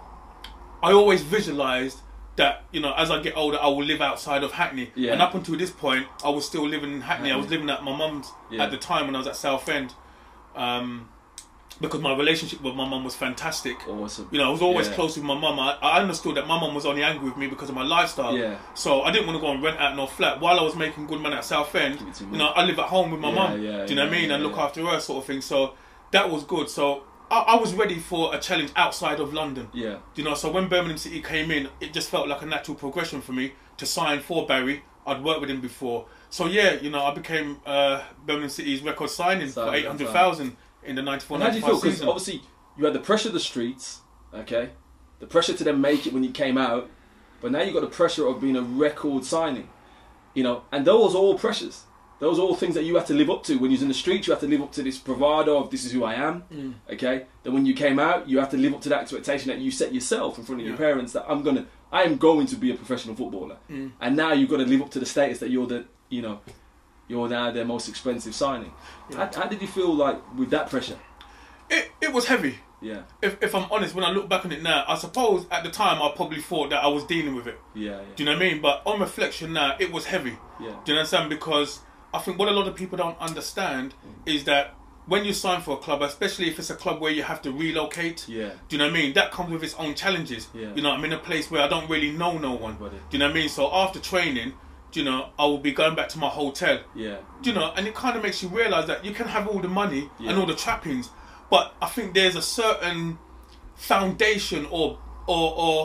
Speaker 2: I always visualised that, you know, as I get older, I will live outside of Hackney.
Speaker 1: Yeah.
Speaker 2: And up until this point, I was still living in Hackney. I was
Speaker 1: Hackney.
Speaker 2: living at my mum's
Speaker 1: Yeah.
Speaker 2: at the time when I was at Southend, um, because my relationship with my mum was fantastic.
Speaker 1: awesome.
Speaker 2: You know, I was always
Speaker 1: Yeah.
Speaker 2: close with my mum. I, I understood that my mum was only angry with me because of my lifestyle.
Speaker 1: Yeah.
Speaker 2: So I didn't want to go and rent out no flat while I was making good money at Southend.
Speaker 1: Give it to
Speaker 2: You
Speaker 1: me.
Speaker 2: know, I live at home with my
Speaker 1: Yeah,
Speaker 2: mum.
Speaker 1: yeah,
Speaker 2: Do you know what I
Speaker 1: yeah,
Speaker 2: mean? And
Speaker 1: yeah,
Speaker 2: look
Speaker 1: yeah.
Speaker 2: after her, sort of thing. So that was good. So I, I was ready for a challenge outside of London.
Speaker 1: Yeah,
Speaker 2: You know, so when Birmingham City came in, it just felt like a natural progression for me to sign for Barry. I'd worked with him before. So yeah, you know, I became uh, Birmingham City's record signing for
Speaker 1: Signing,
Speaker 2: eight hundred thousand in the ninety-four
Speaker 1: and how do you
Speaker 2: ninety-five
Speaker 1: feel? Because
Speaker 2: season.
Speaker 1: obviously you had the pressure of the streets, okay, the pressure to then make it when you came out, but now you got the pressure of being a record signing, you know, and those are all pressures. Those are all things that you have to live up to. When you're in the streets, you have to live up to this bravado of this is who I am,
Speaker 2: Mm.
Speaker 1: okay. Then when you came out, you have to live up to that expectation that you set yourself in front of your
Speaker 2: Yeah.
Speaker 1: parents that I'm gonna, I am going to be a professional footballer,
Speaker 2: Mm.
Speaker 1: and now you've got to live up to the status that you're the, you know, you're now their most expensive signing.
Speaker 2: Yeah.
Speaker 1: How, how did you feel like with that pressure?
Speaker 2: It, it was heavy.
Speaker 1: Yeah,
Speaker 2: If, if I'm honest, when I look back on it now, I suppose at the time I probably thought that I was dealing with it.
Speaker 1: yeah, yeah,
Speaker 2: Do you know what I mean? But on reflection now, it was heavy.
Speaker 1: yeah,
Speaker 2: Do you understand? Because I think what a lot of people don't understand is that when you sign for a club, especially if it's a club where you have to relocate,
Speaker 1: yeah,
Speaker 2: do you know what I mean? That comes with its own challenges.
Speaker 1: Yeah.
Speaker 2: You know, I'm in a place where I don't really know no one.
Speaker 1: Got it.
Speaker 2: Do you know what I mean? So after training, do you know, I will be going back to my hotel.
Speaker 1: yeah,
Speaker 2: Do you know, and it kind of makes you realise that you can have all the money
Speaker 1: Yeah.
Speaker 2: and all the trappings, but I think there's a certain foundation or or or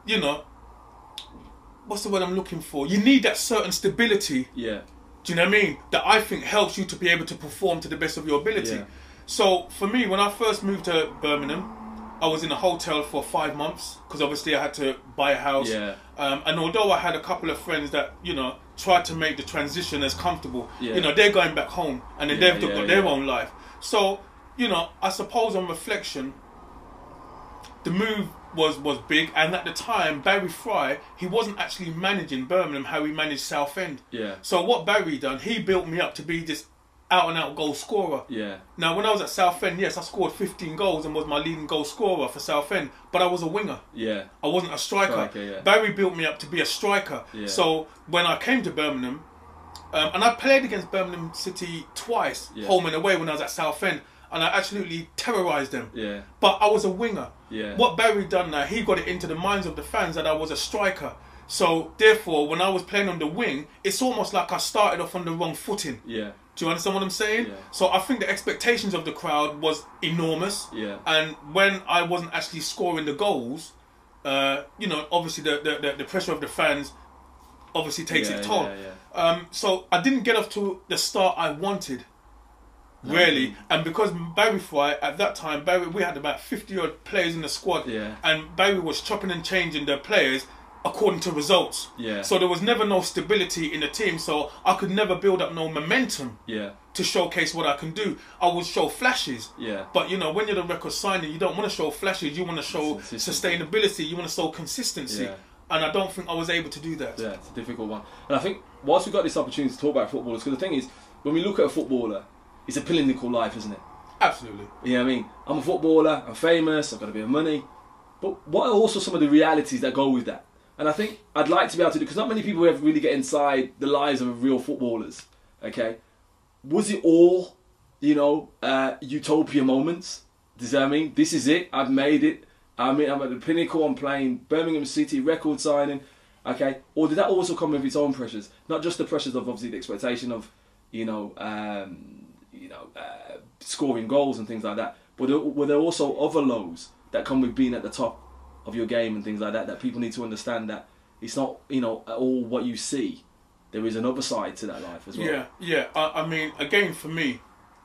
Speaker 2: you know, what's the word I'm looking for? You need that certain stability.
Speaker 1: Yeah.
Speaker 2: Do you know what I mean? That I think helps you to be able to perform to the best of your ability.
Speaker 1: Yeah.
Speaker 2: So for me, when I first moved to Birmingham, I was in a hotel for five months because obviously I had to buy a house.
Speaker 1: Yeah.
Speaker 2: Um, and although I had a couple of friends that, you know, tried to make the transition as comfortable,
Speaker 1: Yeah.
Speaker 2: you know, they're going back home and then
Speaker 1: Yeah,
Speaker 2: they've
Speaker 1: yeah,
Speaker 2: got their
Speaker 1: yeah.
Speaker 2: own life. So, you know, I suppose on reflection, the move was, was big. And at the time, Barry Fry, he wasn't actually managing Birmingham how he managed Southend.
Speaker 1: Yeah.
Speaker 2: So what Barry done, he built me up to be this out and out goal scorer.
Speaker 1: Yeah.
Speaker 2: Now, when I was at Southend, yes, I scored fifteen goals and was my leading goal scorer for Southend, but I was a winger.
Speaker 1: Yeah.
Speaker 2: I wasn't a striker.
Speaker 1: Striker, yeah.
Speaker 2: Barry built me up to be a striker.
Speaker 1: Yeah.
Speaker 2: So when I came to Birmingham, um, and I played against Birmingham City twice,
Speaker 1: Yeah.
Speaker 2: home and away when I was at Southend, and I absolutely terrorised them.
Speaker 1: Yeah.
Speaker 2: But I was a winger.
Speaker 1: Yeah.
Speaker 2: What Barry done now, he got it into the minds of the fans that I was a striker. So therefore, when I was playing on the wing, it's almost like I started off on the wrong footing.
Speaker 1: Yeah.
Speaker 2: Do you understand what I'm saying?
Speaker 1: Yeah.
Speaker 2: So I think the expectations of the crowd was enormous.
Speaker 1: Yeah.
Speaker 2: And when I wasn't actually scoring the goals, uh, you know, obviously the, the, the, the pressure of the fans obviously takes
Speaker 1: Yeah,
Speaker 2: its toll.
Speaker 1: yeah, yeah.
Speaker 2: Um, so I didn't get off to the start I wanted, really. And because Barry Fry, at that time, Barry, we had about fifty odd players in the squad.
Speaker 1: Yeah.
Speaker 2: And Barry was chopping and changing the players according to results.
Speaker 1: Yeah.
Speaker 2: So there was never no stability in the team, so I could never build up no momentum
Speaker 1: Yeah.
Speaker 2: to showcase what I can do. I would show flashes.
Speaker 1: Yeah.
Speaker 2: But you know, when you're the record signer, you don't want to show flashes, you want to show
Speaker 1: Consistency.
Speaker 2: sustainability, you want to show consistency.
Speaker 1: Yeah.
Speaker 2: And I don't think I was able to do that.
Speaker 1: Yeah, it's a difficult one. And I think whilst we've got this opportunity to talk about footballers, because the thing is, when we look at a footballer, it's a clinical life, isn't it?
Speaker 2: Absolutely.
Speaker 1: You know what I mean? I'm a footballer, I'm famous, I've got a bit of money. But what are also some of the realities that go with that? And I think I'd like to be able to do, because not many people ever really get inside the lives of real footballers, okay? Was it all, you know, uh, utopia moments? Does that mean? This is it, I've made it, I mean, I'm at the pinnacle, I'm playing Birmingham City, record signing, okay? Or did that also come with its own pressures? Not just the pressures of, obviously, the expectation of, you know, um, you know, uh, scoring goals and things like that, but were there also other lows that come with being at the top of your game and things like that, that people need to understand that it's not, you know, all what you see. There is another side to that life as well.
Speaker 2: Yeah, yeah. I, I mean, again, for me,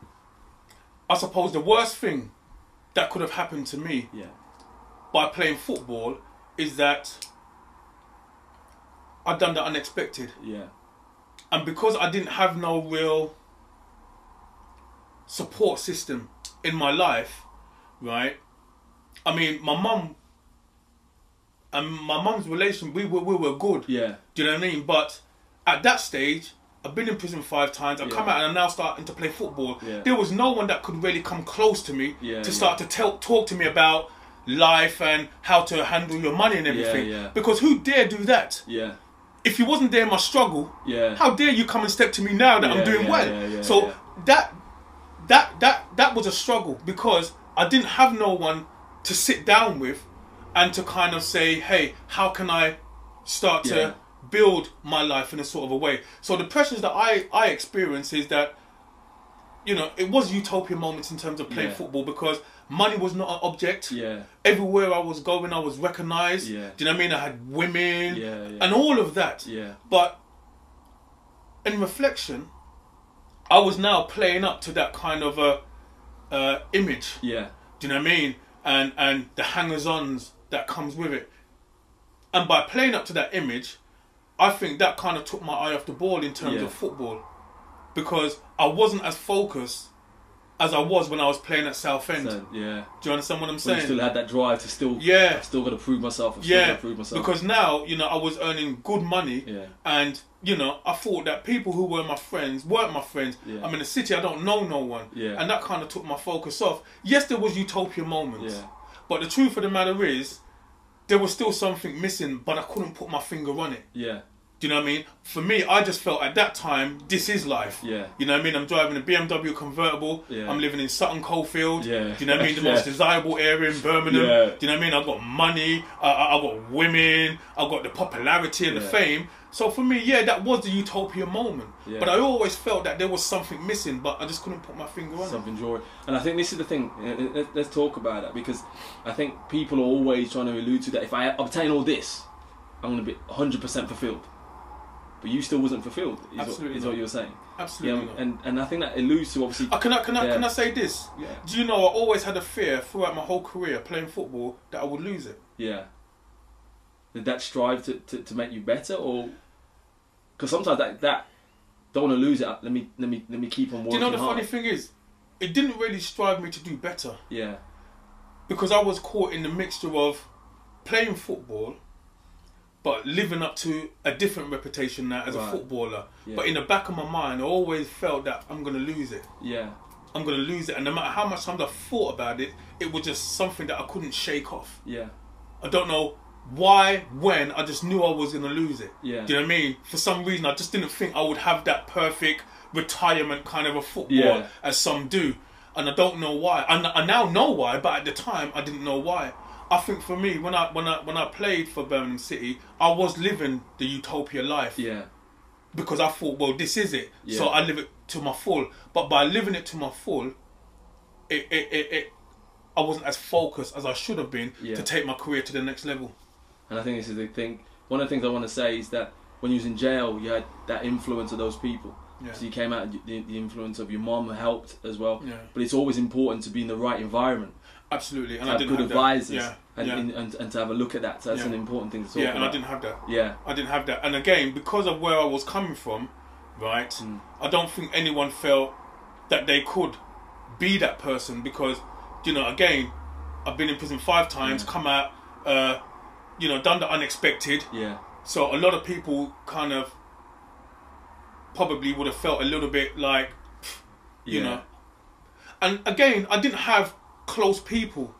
Speaker 2: I suppose the worst thing that could have happened to me
Speaker 1: Yeah.
Speaker 2: by playing football is that I'd done the unexpected.
Speaker 1: Yeah.
Speaker 2: And because I didn't have no real support system in my life, right? I mean, my mum and my mum's relation, we were we were good.
Speaker 1: Yeah.
Speaker 2: Do you know what I mean? But at that stage, I've been in prison five times. I've
Speaker 1: Yeah.
Speaker 2: come out and I'm now starting to play football.
Speaker 1: Yeah.
Speaker 2: There was no one that could really come close to me
Speaker 1: Yeah,
Speaker 2: to start
Speaker 1: yeah.
Speaker 2: to tell, talk to me about life and how to handle your money and everything.
Speaker 1: yeah.
Speaker 2: Because who dare do that?
Speaker 1: Yeah.
Speaker 2: If you wasn't there in my struggle,
Speaker 1: Yeah.
Speaker 2: how dare you come and step to me now that
Speaker 1: Yeah,
Speaker 2: I'm doing
Speaker 1: yeah,
Speaker 2: well?
Speaker 1: yeah, yeah,
Speaker 2: so
Speaker 1: yeah.
Speaker 2: that that that that was a struggle because I didn't have no one to sit down with and to kind of say, hey, how can I start
Speaker 1: Yeah.
Speaker 2: to build my life in a sort of a way? So the pressures that I, I experience is that, you know, it was utopia moments in terms of playing
Speaker 1: Yeah.
Speaker 2: football because money was not an object.
Speaker 1: Yeah.
Speaker 2: Everywhere I was going, I was recognised.
Speaker 1: Yeah.
Speaker 2: Do you know what I mean? I had women
Speaker 1: Yeah, yeah.
Speaker 2: and all of that.
Speaker 1: Yeah.
Speaker 2: But in reflection, I was now playing up to that kind of a uh, image.
Speaker 1: Yeah.
Speaker 2: Do you know what I mean? And and the hangers-ons that comes with it. And by playing up to that image, I think that kind of took my eye off the ball in terms
Speaker 1: Yeah.
Speaker 2: of football. Because I wasn't as focused as I was when I was playing at Southend.
Speaker 1: So, yeah.
Speaker 2: Do you understand what I'm
Speaker 1: But
Speaker 2: saying?
Speaker 1: you still had that drive to still,
Speaker 2: Yeah.
Speaker 1: I've still got to prove myself, I've still got
Speaker 2: Yeah,
Speaker 1: to prove myself.
Speaker 2: because now, you know, I was earning good money.
Speaker 1: Yeah.
Speaker 2: And, you know, I thought that people who were my friends weren't my friends.
Speaker 1: Yeah.
Speaker 2: I'm in the city, I don't know no one.
Speaker 1: Yeah.
Speaker 2: And that kind of took my focus off. Yes, there was utopia moments.
Speaker 1: Yeah.
Speaker 2: But the truth of the matter is, there was still something missing, but I couldn't put my finger on it.
Speaker 1: Yeah.
Speaker 2: Do Do you know what I mean? For me, I just felt at that time, this is life.
Speaker 1: Yeah.
Speaker 2: You know what I mean? I'm driving a B M W convertible.
Speaker 1: Yeah.
Speaker 2: I'm living in Sutton Coldfield.
Speaker 1: Yeah.
Speaker 2: Do you know what I mean? The
Speaker 1: Yeah.
Speaker 2: most desirable area in Birmingham.
Speaker 1: Yeah.
Speaker 2: Do you know what I mean? I've got money. Uh, I- I've got women. I've got the popularity and
Speaker 1: Yeah.
Speaker 2: the fame. So for me, yeah, that was the utopia moment.
Speaker 1: Yeah.
Speaker 2: But I always felt that there was something missing, but I just couldn't put my finger on
Speaker 1: Something joy. And I think this is the thing. uh, let- Let's talk about that, because I think people are always trying to allude to that. If I obtain all this, I'm going to be one hundred percent fulfilled. But you still wasn't fulfilled. Is,
Speaker 2: Absolutely
Speaker 1: what, is
Speaker 2: not.
Speaker 1: what you were saying.
Speaker 2: Absolutely
Speaker 1: Yeah,
Speaker 2: not.
Speaker 1: and and I think that alludes to obviously.
Speaker 2: Uh, can I can I
Speaker 1: Yeah.
Speaker 2: can I say this?
Speaker 1: Yeah.
Speaker 2: Do you know I always had a fear throughout my whole career playing football that I would lose it.
Speaker 1: Yeah. Did that strive to, to, to make you better, or because sometimes that that don't want to lose it. Let me let me let me keep on working
Speaker 2: Do you know the
Speaker 1: hard.
Speaker 2: funny thing is, it didn't really strive me to do better
Speaker 1: Yeah.
Speaker 2: because I was caught in the mixture of playing football, but living up to a different reputation now as
Speaker 1: Right.
Speaker 2: a footballer.
Speaker 1: Yeah.
Speaker 2: But in the back of my mind, I always felt that I'm going to lose it.
Speaker 1: Yeah.
Speaker 2: I'm going to lose it, and no matter how much times I thought about it, it was just something that I couldn't shake off.
Speaker 1: Yeah.
Speaker 2: I don't know why, when, I just knew I was going to lose it.
Speaker 1: Yeah.
Speaker 2: Do you know what I mean? For some reason, I just didn't think I would have that perfect retirement kind of a football
Speaker 1: Yeah.
Speaker 2: as some do. And I don't know why. And I now know why, but at the time, I didn't know why. I think for me, when I when I when I played for Birmingham City, I was living the utopia life.
Speaker 1: Yeah.
Speaker 2: Because I thought, well, this is it.
Speaker 1: Yeah.
Speaker 2: So I live it to my full. But by living it to my full, it it, it, it I wasn't as focused as I should have been
Speaker 1: Yeah.
Speaker 2: to take my career to the next level.
Speaker 1: And I think this is the thing. One of the things I want to say is that when you was in jail, you had that influence of those people.
Speaker 2: Yeah.
Speaker 1: So you came out, and the, the influence of your mom helped as well.
Speaker 2: Yeah.
Speaker 1: But it's always important to be in the right environment.
Speaker 2: Absolutely, and
Speaker 1: To
Speaker 2: I
Speaker 1: have
Speaker 2: didn't
Speaker 1: good
Speaker 2: have
Speaker 1: advisors,
Speaker 2: that. Yeah,
Speaker 1: and,
Speaker 2: yeah.
Speaker 1: and, and and to have a look at that. So that's
Speaker 2: Yeah.
Speaker 1: an important thing to talk
Speaker 2: yeah,
Speaker 1: about.
Speaker 2: and I didn't have that.
Speaker 1: Yeah.
Speaker 2: I didn't have that, and again, because of where I was coming from, right?
Speaker 1: Mm.
Speaker 2: I don't think anyone felt that they could be that person because, you know, again, I've been in prison five times,
Speaker 1: Yeah.
Speaker 2: come out, uh, you know, done the unexpected.
Speaker 1: Yeah.
Speaker 2: So a lot of people kind of probably would have felt a little bit like, you
Speaker 1: Yeah.
Speaker 2: know. And again, I didn't have close people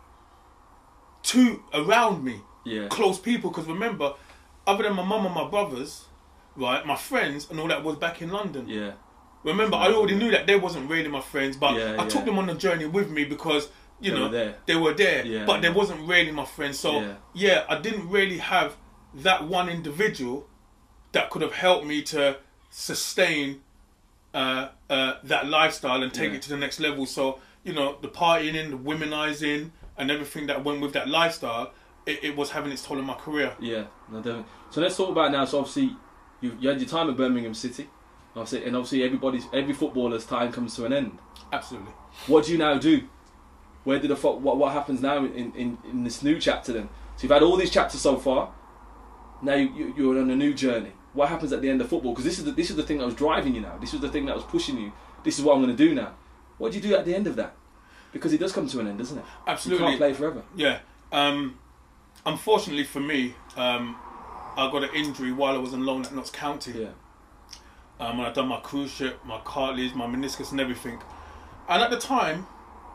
Speaker 2: to around me.
Speaker 1: Yeah.
Speaker 2: Close people, because remember, other than my mum and my brothers, right, my friends and all that was back in London.
Speaker 1: Yeah.
Speaker 2: Remember, I already knew that they wasn't really my friends, but
Speaker 1: Yeah,
Speaker 2: I took
Speaker 1: yeah.
Speaker 2: them on the journey with me because, you
Speaker 1: They
Speaker 2: know,
Speaker 1: were there.
Speaker 2: they were there,
Speaker 1: Yeah,
Speaker 2: but they
Speaker 1: yeah.
Speaker 2: wasn't really my friends. So,
Speaker 1: Yeah.
Speaker 2: yeah, I didn't really have that one individual that could have helped me to sustain uh, uh, that lifestyle and take
Speaker 1: Yeah.
Speaker 2: it to the next level. So, you know, the partying, the womanizing, and everything that went with that lifestyle, it, it was having its toll on my career.
Speaker 1: Yeah. No, definitely. So let's talk about now. So obviously, you, you had your time at Birmingham City, obviously, and obviously everybody's every footballer's time comes to an end.
Speaker 2: Absolutely.
Speaker 1: What do you now do? Where did the fo- what what happens now in, in, in this new chapter then? So you've had all these chapters so far. Now you, you, you're on a new journey. What happens at the end of football? Because this is the, this is the thing that was driving you now. This was the thing that was pushing you. This is what I'm going to do now. What do you do at the end of that? Because it does come to an end, doesn't it?
Speaker 2: Absolutely.
Speaker 1: You can't play forever.
Speaker 2: Yeah. Um, unfortunately for me, um, I got an injury while I was on loan at Notts County.
Speaker 1: Yeah.
Speaker 2: Um, and I done my cruciate, my cartilage, my meniscus, and everything. And at the time,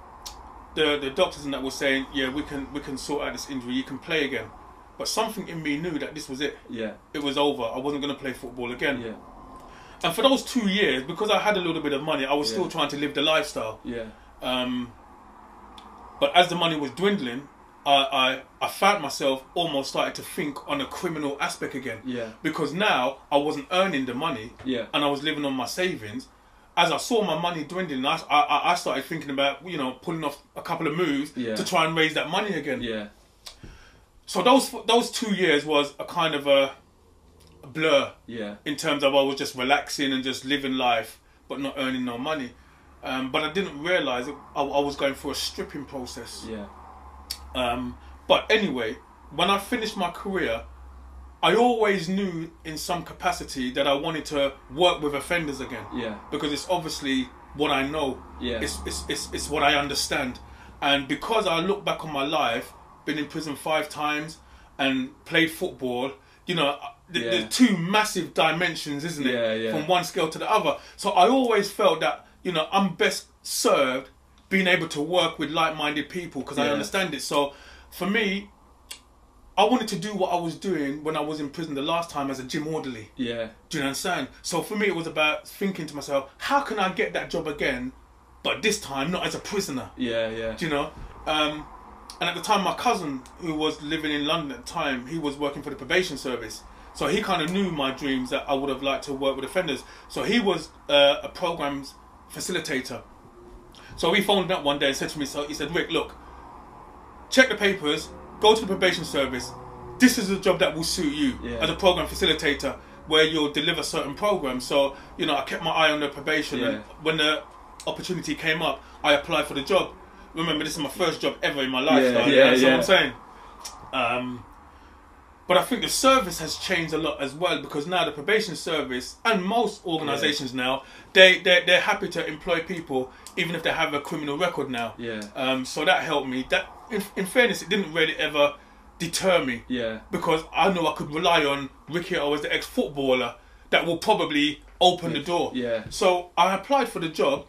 Speaker 2: the the doctors and that were saying, yeah, we can we can sort out this injury. You can play again. But something in me knew that this was it.
Speaker 1: Yeah.
Speaker 2: It was over. I wasn't going to play football again.
Speaker 1: Yeah.
Speaker 2: And for those two years, because I had a little bit of money, I was
Speaker 1: Yeah.
Speaker 2: still trying to live the lifestyle.
Speaker 1: Yeah.
Speaker 2: Um, but as the money was dwindling, I, I I found myself almost started to think on a criminal aspect again.
Speaker 1: Yeah.
Speaker 2: Because now I wasn't earning the money,
Speaker 1: Yeah.
Speaker 2: and I was living on my savings. As I saw my money dwindling, I, I, I started thinking about, you know, pulling off a couple of moves
Speaker 1: Yeah.
Speaker 2: to try and raise that money again.
Speaker 1: Yeah.
Speaker 2: So those those two years was a kind of a, a blur
Speaker 1: Yeah.
Speaker 2: in terms of I was just relaxing and just living life, but not earning no money. Um, but I didn't realise I, I was going through a stripping process.
Speaker 1: Yeah.
Speaker 2: Um, but anyway, when I finished my career, I always knew in some capacity that I wanted to work with offenders again.
Speaker 1: Yeah.
Speaker 2: Because it's obviously what I know.
Speaker 1: Yeah.
Speaker 2: It's, it's, it's, it's what I understand. And because I look back on my life, been in prison five times and played football, you know, the,
Speaker 1: Yeah.
Speaker 2: the two massive dimensions, isn't it?
Speaker 1: Yeah, yeah.
Speaker 2: From one scale to the other. So I always felt that, you know, I'm best served being able to work with like-minded people because I
Speaker 1: Yeah.
Speaker 2: understand it. So for me, I wanted to do what I was doing when I was in prison the last time as a gym orderly.
Speaker 1: Yeah.
Speaker 2: Do you understand? So for me, it was about thinking to myself, how can I get that job again, but this time not as a prisoner?
Speaker 1: Yeah, yeah.
Speaker 2: Do you know? Um, and at the time, my cousin, who was living in London at the time, he was working for the probation service. So he kind of knew my dreams that I would have liked to work with offenders. So he was uh, a programs facilitator. So he phoned up one day and said to me, so he said, Rick, look, check the papers, go to the probation service. This is a job that will suit you
Speaker 1: yeah.
Speaker 2: as a program facilitator, where you'll deliver certain programs. So, you know, I kept my eye on the probation,
Speaker 1: yeah.
Speaker 2: and when the opportunity came up, I applied for the job. Remember, this is my first job ever in my life.
Speaker 1: Yeah,
Speaker 2: though,
Speaker 1: yeah,
Speaker 2: that's
Speaker 1: yeah.
Speaker 2: what I'm saying. Um, but I think the service has changed a lot as well, because now the probation service and most organisations yeah. now, they they they're happy to employ people even if they have a criminal record now.
Speaker 1: Yeah.
Speaker 2: Um. So that helped me. That, in, in fairness, it didn't really ever deter me.
Speaker 1: Yeah.
Speaker 2: Because I knew I could rely on Ricky Otto as the ex-footballer that will probably open
Speaker 1: yeah.
Speaker 2: the door.
Speaker 1: Yeah.
Speaker 2: So I applied for the job,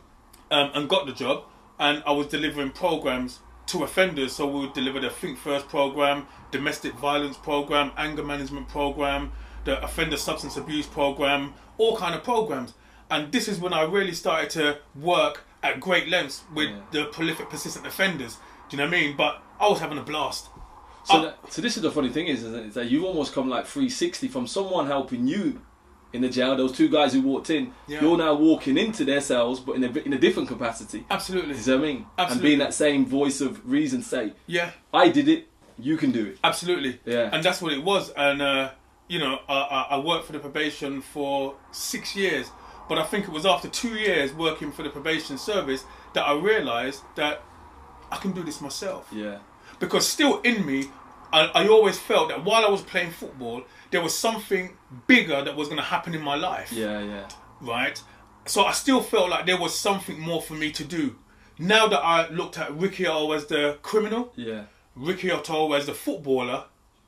Speaker 2: um, and got the job, and I was delivering programs to offenders. So we would deliver the Think First program, domestic violence program, anger management program, the offender substance abuse program, all kind of programs. And this is when I really started to work at great lengths with yeah. the prolific persistent offenders. Do you know what I mean? But I was having a blast.
Speaker 1: So,
Speaker 2: I,
Speaker 1: that, so this is the funny thing is, isn't it? Is that you've almost come like three sixty from someone helping you in the jail. Those two guys who walked in, yeah. you're now walking into their cells, but in a in a different capacity.
Speaker 2: Absolutely.
Speaker 1: You know what I mean?
Speaker 2: Absolutely.
Speaker 1: And being that same voice of reason, say,
Speaker 2: yeah,
Speaker 1: I did it, you can do it.
Speaker 2: Absolutely.
Speaker 1: Yeah.
Speaker 2: And that's what it was. And uh, you know, I, I, I worked for the probation for six years, but I think it was after two years working for the probation service that I realised that I can do this myself.
Speaker 1: Yeah.
Speaker 2: Because still in me, I, I always felt that while I was playing football, there was something bigger that was going to happen in my life.
Speaker 1: Yeah, yeah.
Speaker 2: Right? So I still felt like there was something more for me to do. Now that I looked at Ricky Otto as the criminal,
Speaker 1: yeah,
Speaker 2: Ricky Otto as the footballer,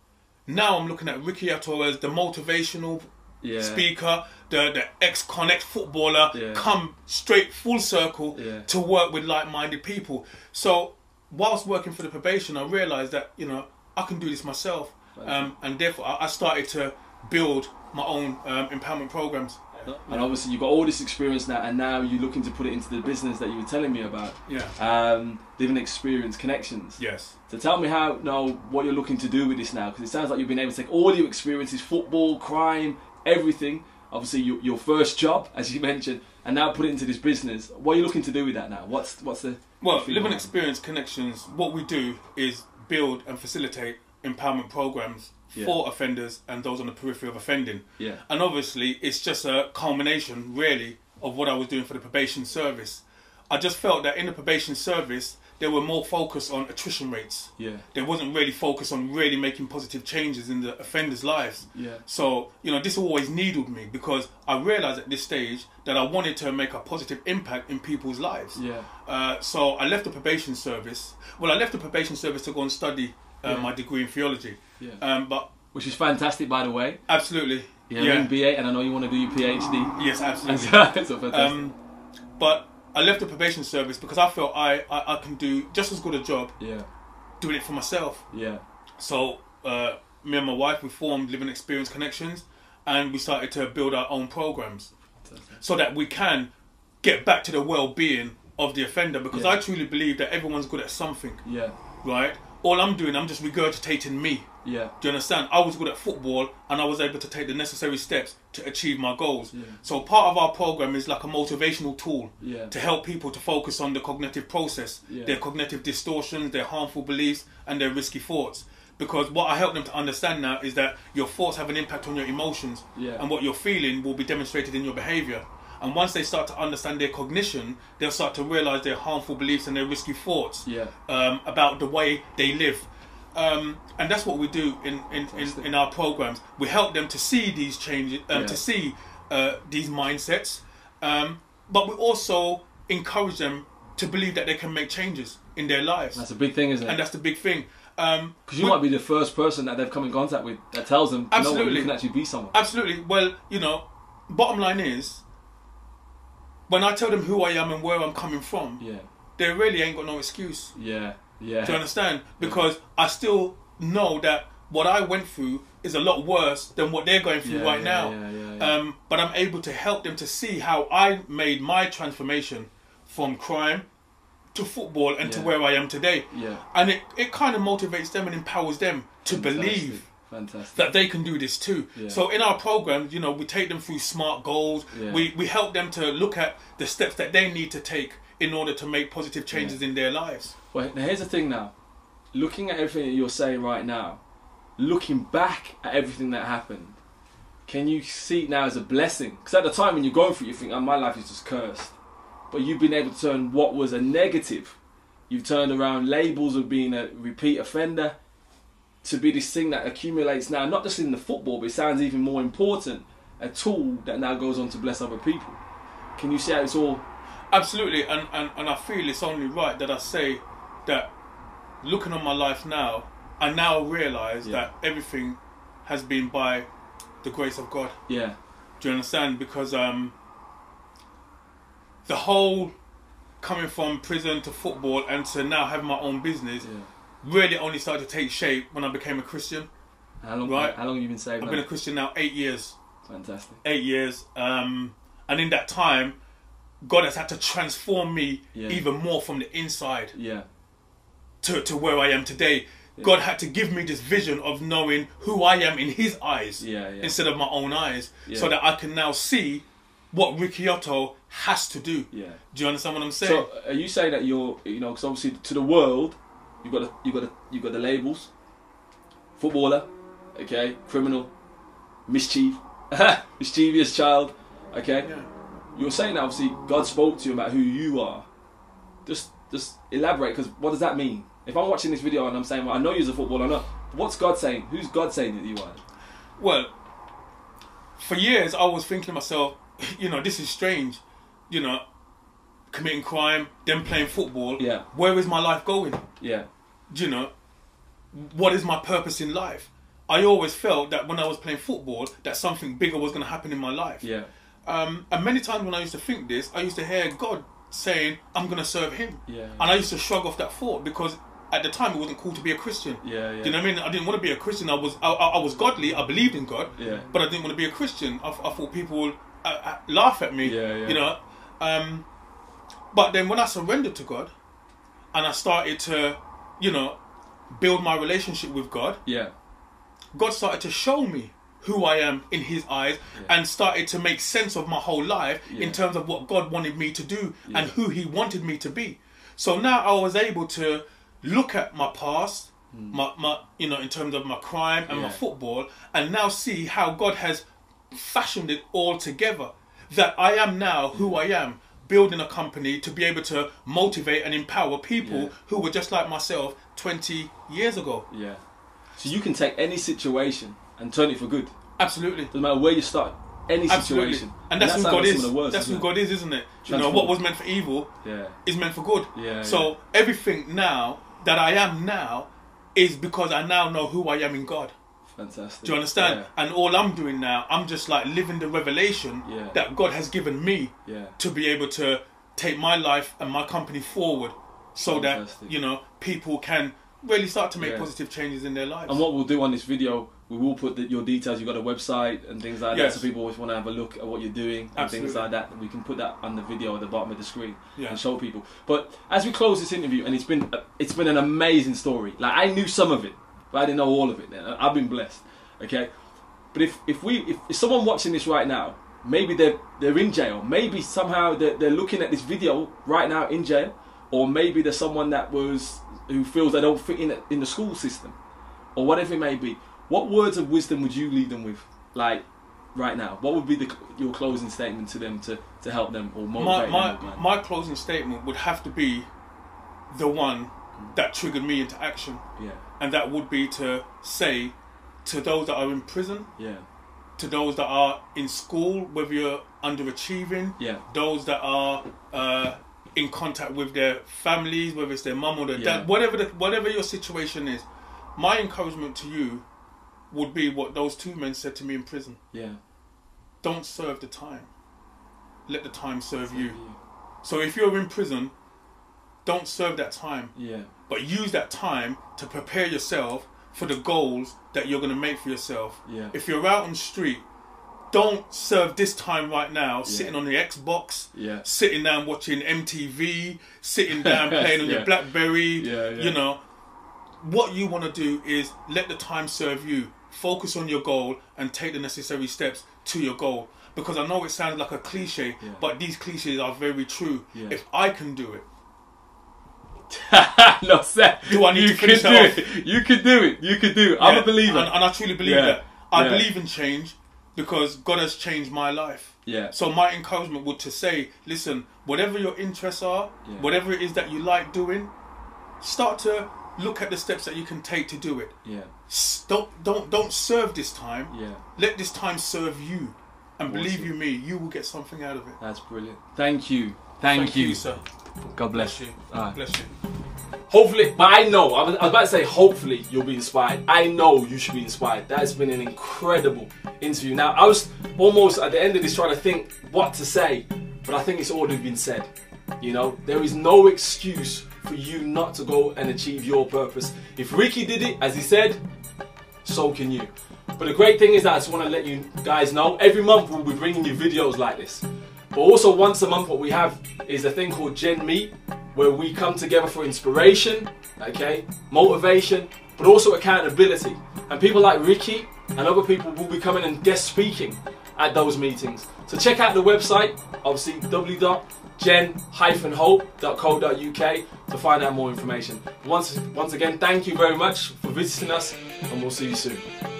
Speaker 2: now I'm looking at Ricky Otto as the motivational yeah. speaker, the, the ex-Con footballer,
Speaker 1: yeah.
Speaker 2: come straight full circle
Speaker 1: yeah.
Speaker 2: to work with like-minded people. So whilst working for the probation, I realised that, you know, I can do this myself. Um, and therefore I started to build my own um, empowerment programs.
Speaker 1: And obviously you've got all this experience now, and now you're looking to put it into the business that you were telling me about.
Speaker 2: Yeah.
Speaker 1: Um, living experience connections.
Speaker 2: Yes.
Speaker 1: So tell me how, now, what you're looking to do with this now, because it sounds like you've been able to take all your experiences, football, crime, everything, obviously your, your first job, as you mentioned, and now put it into this business. What are you looking to do with that now? What's what's the...
Speaker 2: Well, living experience connections, what we do is build and facilitate empowerment programs yeah. for offenders and those on the periphery of offending.
Speaker 1: Yeah.
Speaker 2: And obviously, it's just a culmination, really, of what I was doing for the probation service. I just felt that in the probation service, they were more focused on attrition rates.
Speaker 1: Yeah.
Speaker 2: They wasn't really focused on really making positive changes in the offenders' lives.
Speaker 1: Yeah.
Speaker 2: So, you know, this always needled me, because I realised at this stage that I wanted to make a positive impact in people's lives.
Speaker 1: Yeah.
Speaker 2: Uh, so I left the probation service. Well, I left the probation service to go and study uh, yeah. my degree in theology.
Speaker 1: Yeah.
Speaker 2: Um, but
Speaker 1: Which is fantastic, by the way.
Speaker 2: Absolutely.
Speaker 1: Yeah. You're in B A, and I know you want to do your PhD.
Speaker 2: Yes, absolutely.
Speaker 1: That's so fantastic.
Speaker 2: Um, but I left the probation service because I felt I, I, I can do just as good a job
Speaker 1: yeah.
Speaker 2: doing it for myself.
Speaker 1: Yeah.
Speaker 2: So uh, me and my wife, we formed Living Experience Connections, and we started to build our own programs so that we can get back to the well-being of the offender, because
Speaker 1: yeah.
Speaker 2: I truly believe that everyone's good at something.
Speaker 1: Yeah.
Speaker 2: Right? All I'm doing, I'm just regurgitating me.
Speaker 1: Yeah.
Speaker 2: Do you understand? I was good at football, and I was able to take the necessary steps to achieve my goals.
Speaker 1: Yeah.
Speaker 2: So part of our program is like a motivational tool
Speaker 1: yeah.
Speaker 2: to help people to focus on the cognitive process,
Speaker 1: yeah.
Speaker 2: their cognitive distortions, their harmful beliefs, and their risky thoughts. Because what I help them to understand now is that your thoughts have an impact on your emotions,
Speaker 1: yeah.
Speaker 2: and what you're feeling will be demonstrated in your behaviour. And once they start to understand their cognition, they'll start to realise their harmful beliefs and their risky thoughts
Speaker 1: yeah.
Speaker 2: um, about the way they live. Um, and that's what we do in, in, in, in our programs. We help them to see these changes, um,
Speaker 1: yeah.
Speaker 2: to see uh, these mindsets, um, but we also encourage them to believe that they can make changes in their lives.
Speaker 1: That's a big thing, isn't it?
Speaker 2: And that's the big thing. Because um,
Speaker 1: you might be the first person that they've come in contact with that tells them,
Speaker 2: absolutely,
Speaker 1: you know what, you can actually be someone.
Speaker 2: Absolutely. Well, you know, bottom line is, when I tell them who I am and where I'm coming from,
Speaker 1: yeah.
Speaker 2: they really ain't got no excuse.
Speaker 1: Yeah. Yeah.
Speaker 2: Do you understand? Because I still know that what I went through is a lot worse than what they're going through
Speaker 1: Yeah,
Speaker 2: right
Speaker 1: yeah,
Speaker 2: now.
Speaker 1: yeah, yeah, yeah.
Speaker 2: Um, but I'm able to help them to see how I made my transformation from crime to football and to
Speaker 1: Yeah.
Speaker 2: where I am today.
Speaker 1: Yeah.
Speaker 2: And it, it kind of motivates them and empowers them to
Speaker 1: Fantastic.
Speaker 2: believe
Speaker 1: Fantastic.
Speaker 2: that they can do this too.
Speaker 1: Yeah.
Speaker 2: So in our program, you know, we take them through SMART goals.
Speaker 1: Yeah.
Speaker 2: We we help them to look at the steps that they need to take in order to make positive changes
Speaker 1: Yeah.
Speaker 2: in their lives.
Speaker 1: Well, now here's the thing now. Looking at everything that you're saying right now, looking back at everything that happened, can you see it now as a blessing? Because at the time when you're going through it, you think, oh, my life is just cursed. But you've been able to turn what was a negative, you've turned around labels of being a repeat offender to be this thing that accumulates now, not just in the football, but it sounds even more important, a tool that now goes on to bless other people. Can you see how it's all...
Speaker 2: Absolutely, and, and, and I feel it's only right that I say that looking on my life now, I now realise
Speaker 1: Yeah.
Speaker 2: that everything has been by the grace of God.
Speaker 1: Yeah.
Speaker 2: Do you understand? Because um, the whole coming from prison to football and to now have my own business
Speaker 1: Yeah.
Speaker 2: really only started to take shape when I became a Christian.
Speaker 1: How long,
Speaker 2: Right.
Speaker 1: how long have you been saved
Speaker 2: I've
Speaker 1: now?
Speaker 2: been a Christian now eight years.
Speaker 1: Fantastic.
Speaker 2: Eight years. Um, and in that time, God has had to transform me
Speaker 1: Yeah.
Speaker 2: even more from the inside
Speaker 1: Yeah.
Speaker 2: to, to where I am today.
Speaker 1: Yeah.
Speaker 2: God had to give me this vision of knowing who I am in His eyes
Speaker 1: Yeah, yeah.
Speaker 2: instead of my own eyes,
Speaker 1: Yeah.
Speaker 2: so that I can now see what Ricky Otto has to do.
Speaker 1: Yeah.
Speaker 2: Do you understand what I'm saying?
Speaker 1: So are you saying that you're, you know, because obviously to the world, you've got the, you've got the, you've got the labels, footballer, okay, criminal, mischief, mischievous child, okay.
Speaker 2: Yeah.
Speaker 1: You're saying that obviously God spoke to you about who you are. Just, just elaborate, because what does that mean? If I'm watching this video and I'm saying, well, I know you're a footballer, I know. What's God saying? Who's God saying that you are?
Speaker 2: Well, for years I was thinking to myself, you know, this is strange. You know, committing crime, then playing football.
Speaker 1: Yeah.
Speaker 2: Where is my life going?
Speaker 1: Yeah.
Speaker 2: Do you know, what is my purpose in life? I always felt that when I was playing football, that something bigger was going to happen in my life.
Speaker 1: Yeah.
Speaker 2: Um, and many times when I used to think this, I used to hear God saying, I'm going to serve Him.
Speaker 1: Yeah.
Speaker 2: And I used to shrug off that thought because at the time it wasn't cool to be a Christian.
Speaker 1: Yeah, yeah.
Speaker 2: Do you know what I mean? I didn't want to be a Christian. I was I, I I was godly. I believed in God.
Speaker 1: Yeah.
Speaker 2: But I didn't want to be a Christian. I, I thought people would uh, uh, laugh at me.
Speaker 1: Yeah, yeah.
Speaker 2: You know. Um, but then when I surrendered to God, and I started to, you know, build my relationship with God,
Speaker 1: Yeah.
Speaker 2: God started to show me who I am in His eyes,
Speaker 1: Yeah.
Speaker 2: and started to make sense of my whole life
Speaker 1: Yeah.
Speaker 2: in terms of what God wanted me to do
Speaker 1: Yeah.
Speaker 2: and who He wanted me to be. So now I was able to look at my past, my, my you know, in terms of my crime and my
Speaker 1: Yeah.
Speaker 2: football, and now see how God has fashioned it all together. That I am now who I am, building a company to be able to motivate and empower people
Speaker 1: Yeah.
Speaker 2: who were just like myself twenty years ago.
Speaker 1: Yeah. So you can take any situation and turn it for good.
Speaker 2: Absolutely.
Speaker 1: Doesn't matter where you start, any
Speaker 2: Absolutely.
Speaker 1: situation.
Speaker 2: And that's, who
Speaker 1: how
Speaker 2: God
Speaker 1: some
Speaker 2: is.
Speaker 1: of the worst,
Speaker 2: That's who
Speaker 1: isn't
Speaker 2: God is, isn't it? You know,
Speaker 1: Transform.
Speaker 2: what was meant for evil
Speaker 1: it? Yeah.
Speaker 2: is meant for good.
Speaker 1: Yeah,
Speaker 2: So
Speaker 1: yeah.
Speaker 2: everything now that I am now is because I now know who I am in God.
Speaker 1: Fantastic.
Speaker 2: Do you understand?
Speaker 1: Yeah.
Speaker 2: And all I'm doing now, I'm just like living the revelation
Speaker 1: Yeah.
Speaker 2: that God has given me
Speaker 1: Yeah.
Speaker 2: to be able to take my life and my company forward, so
Speaker 1: Fantastic.
Speaker 2: that, you know, people can really start to make
Speaker 1: Yeah.
Speaker 2: positive changes in their lives.
Speaker 1: And what we'll do on this video, we will put the, your details. You've got a website and things like
Speaker 2: Yes.
Speaker 1: that, so people always want to have a look at what you're doing and
Speaker 2: Absolutely.
Speaker 1: things like that. We can put that on the video at the bottom of the screen
Speaker 2: Yeah.
Speaker 1: and show people. But as we close this interview, and it's been it's been an amazing story. Like, I knew some of it, but I didn't know all of it. I've been blessed. Okay, but if if we if, if someone watching this right now, maybe they're they're in jail, maybe somehow they're, they're looking at this video right now in jail, or maybe there's someone that was who feels they don't fit in in the school system, or whatever it may be. What words of wisdom would you leave them with, like right now? What would be the, your closing statement to them to, to help them or
Speaker 2: my
Speaker 1: motivate
Speaker 2: my,
Speaker 1: them? Man?
Speaker 2: my closing statement would have to be the one that triggered me into action,
Speaker 1: Yeah,
Speaker 2: and that would be to say to those that are in prison,
Speaker 1: yeah,
Speaker 2: to those that are in school, whether you're underachieving,
Speaker 1: yeah,
Speaker 2: those that are uh, in contact with their families, whether it's their mum or their
Speaker 1: Yeah.
Speaker 2: dad, whatever the, whatever your situation is, my encouragement to you would be what those two men said to me in prison.
Speaker 1: yeah.
Speaker 2: Don't serve the time. Let the time serve you. So if you're in prison, don't serve that time,
Speaker 1: Yeah,
Speaker 2: but use that time to prepare yourself for the goals that you're going to make for yourself.
Speaker 1: Yeah.
Speaker 2: If you're out on the street, don't serve this time right now,
Speaker 1: Yeah.
Speaker 2: sitting on the Xbox,
Speaker 1: Yeah.
Speaker 2: sitting down watching M T V, sitting down playing on
Speaker 1: Yeah.
Speaker 2: your BlackBerry.
Speaker 1: Yeah, yeah.
Speaker 2: You know, what you want to do is let the time serve you. Focus on your goal and take the necessary steps to your goal. Because I know it sounds like a cliche,
Speaker 1: Yeah.
Speaker 2: but these cliches are very true.
Speaker 1: Yeah.
Speaker 2: If I can do it,
Speaker 1: no, Seth.
Speaker 2: Do I need
Speaker 1: you
Speaker 2: to finish
Speaker 1: could do
Speaker 2: that
Speaker 1: it. You could do it. You could do it. I'm
Speaker 2: Yeah,
Speaker 1: a believer.
Speaker 2: and, and I truly believe
Speaker 1: Yeah.
Speaker 2: that. I
Speaker 1: Yeah.
Speaker 2: believe in change because God has changed my life.
Speaker 1: Yeah.
Speaker 2: So my encouragement would to say, listen, whatever your interests are,
Speaker 1: Yeah.
Speaker 2: whatever it is that you like doing, start to look at the steps that you can take to do it.
Speaker 1: Yeah.
Speaker 2: S- Don't don't don't serve this time.
Speaker 1: Yeah.
Speaker 2: Let this time serve you, and believe
Speaker 1: Awesome.
Speaker 2: you me, you will get something out of it.
Speaker 1: That's brilliant. Thank you. Thank,
Speaker 2: Thank
Speaker 1: you.
Speaker 2: you, sir.
Speaker 1: God bless,
Speaker 2: Bless you.
Speaker 1: All right.
Speaker 2: Bless you.
Speaker 1: Hopefully, but I know, I was, I was about to say hopefully you'll be inspired. I know you should be inspired. That has been an incredible interview. Now, I was almost at the end of this trying to think what to say, but I think it's already been said. You know, there is no excuse for you not to go and achieve your purpose. If Ricky did it, as he said, so can you. But the great thing is that I just want to let you guys know, every month we'll be bringing you videos like this. But also once a month what we have is a thing called Gen Meet, where we come together for inspiration, okay, motivation, but also accountability. And people like Ricky and other people will be coming and guest speaking at those meetings. So check out the website, obviously w w w dot gen dash hope dot co dot u k to find out more information. Once, once again, thank you very much for visiting us, and we'll see you soon.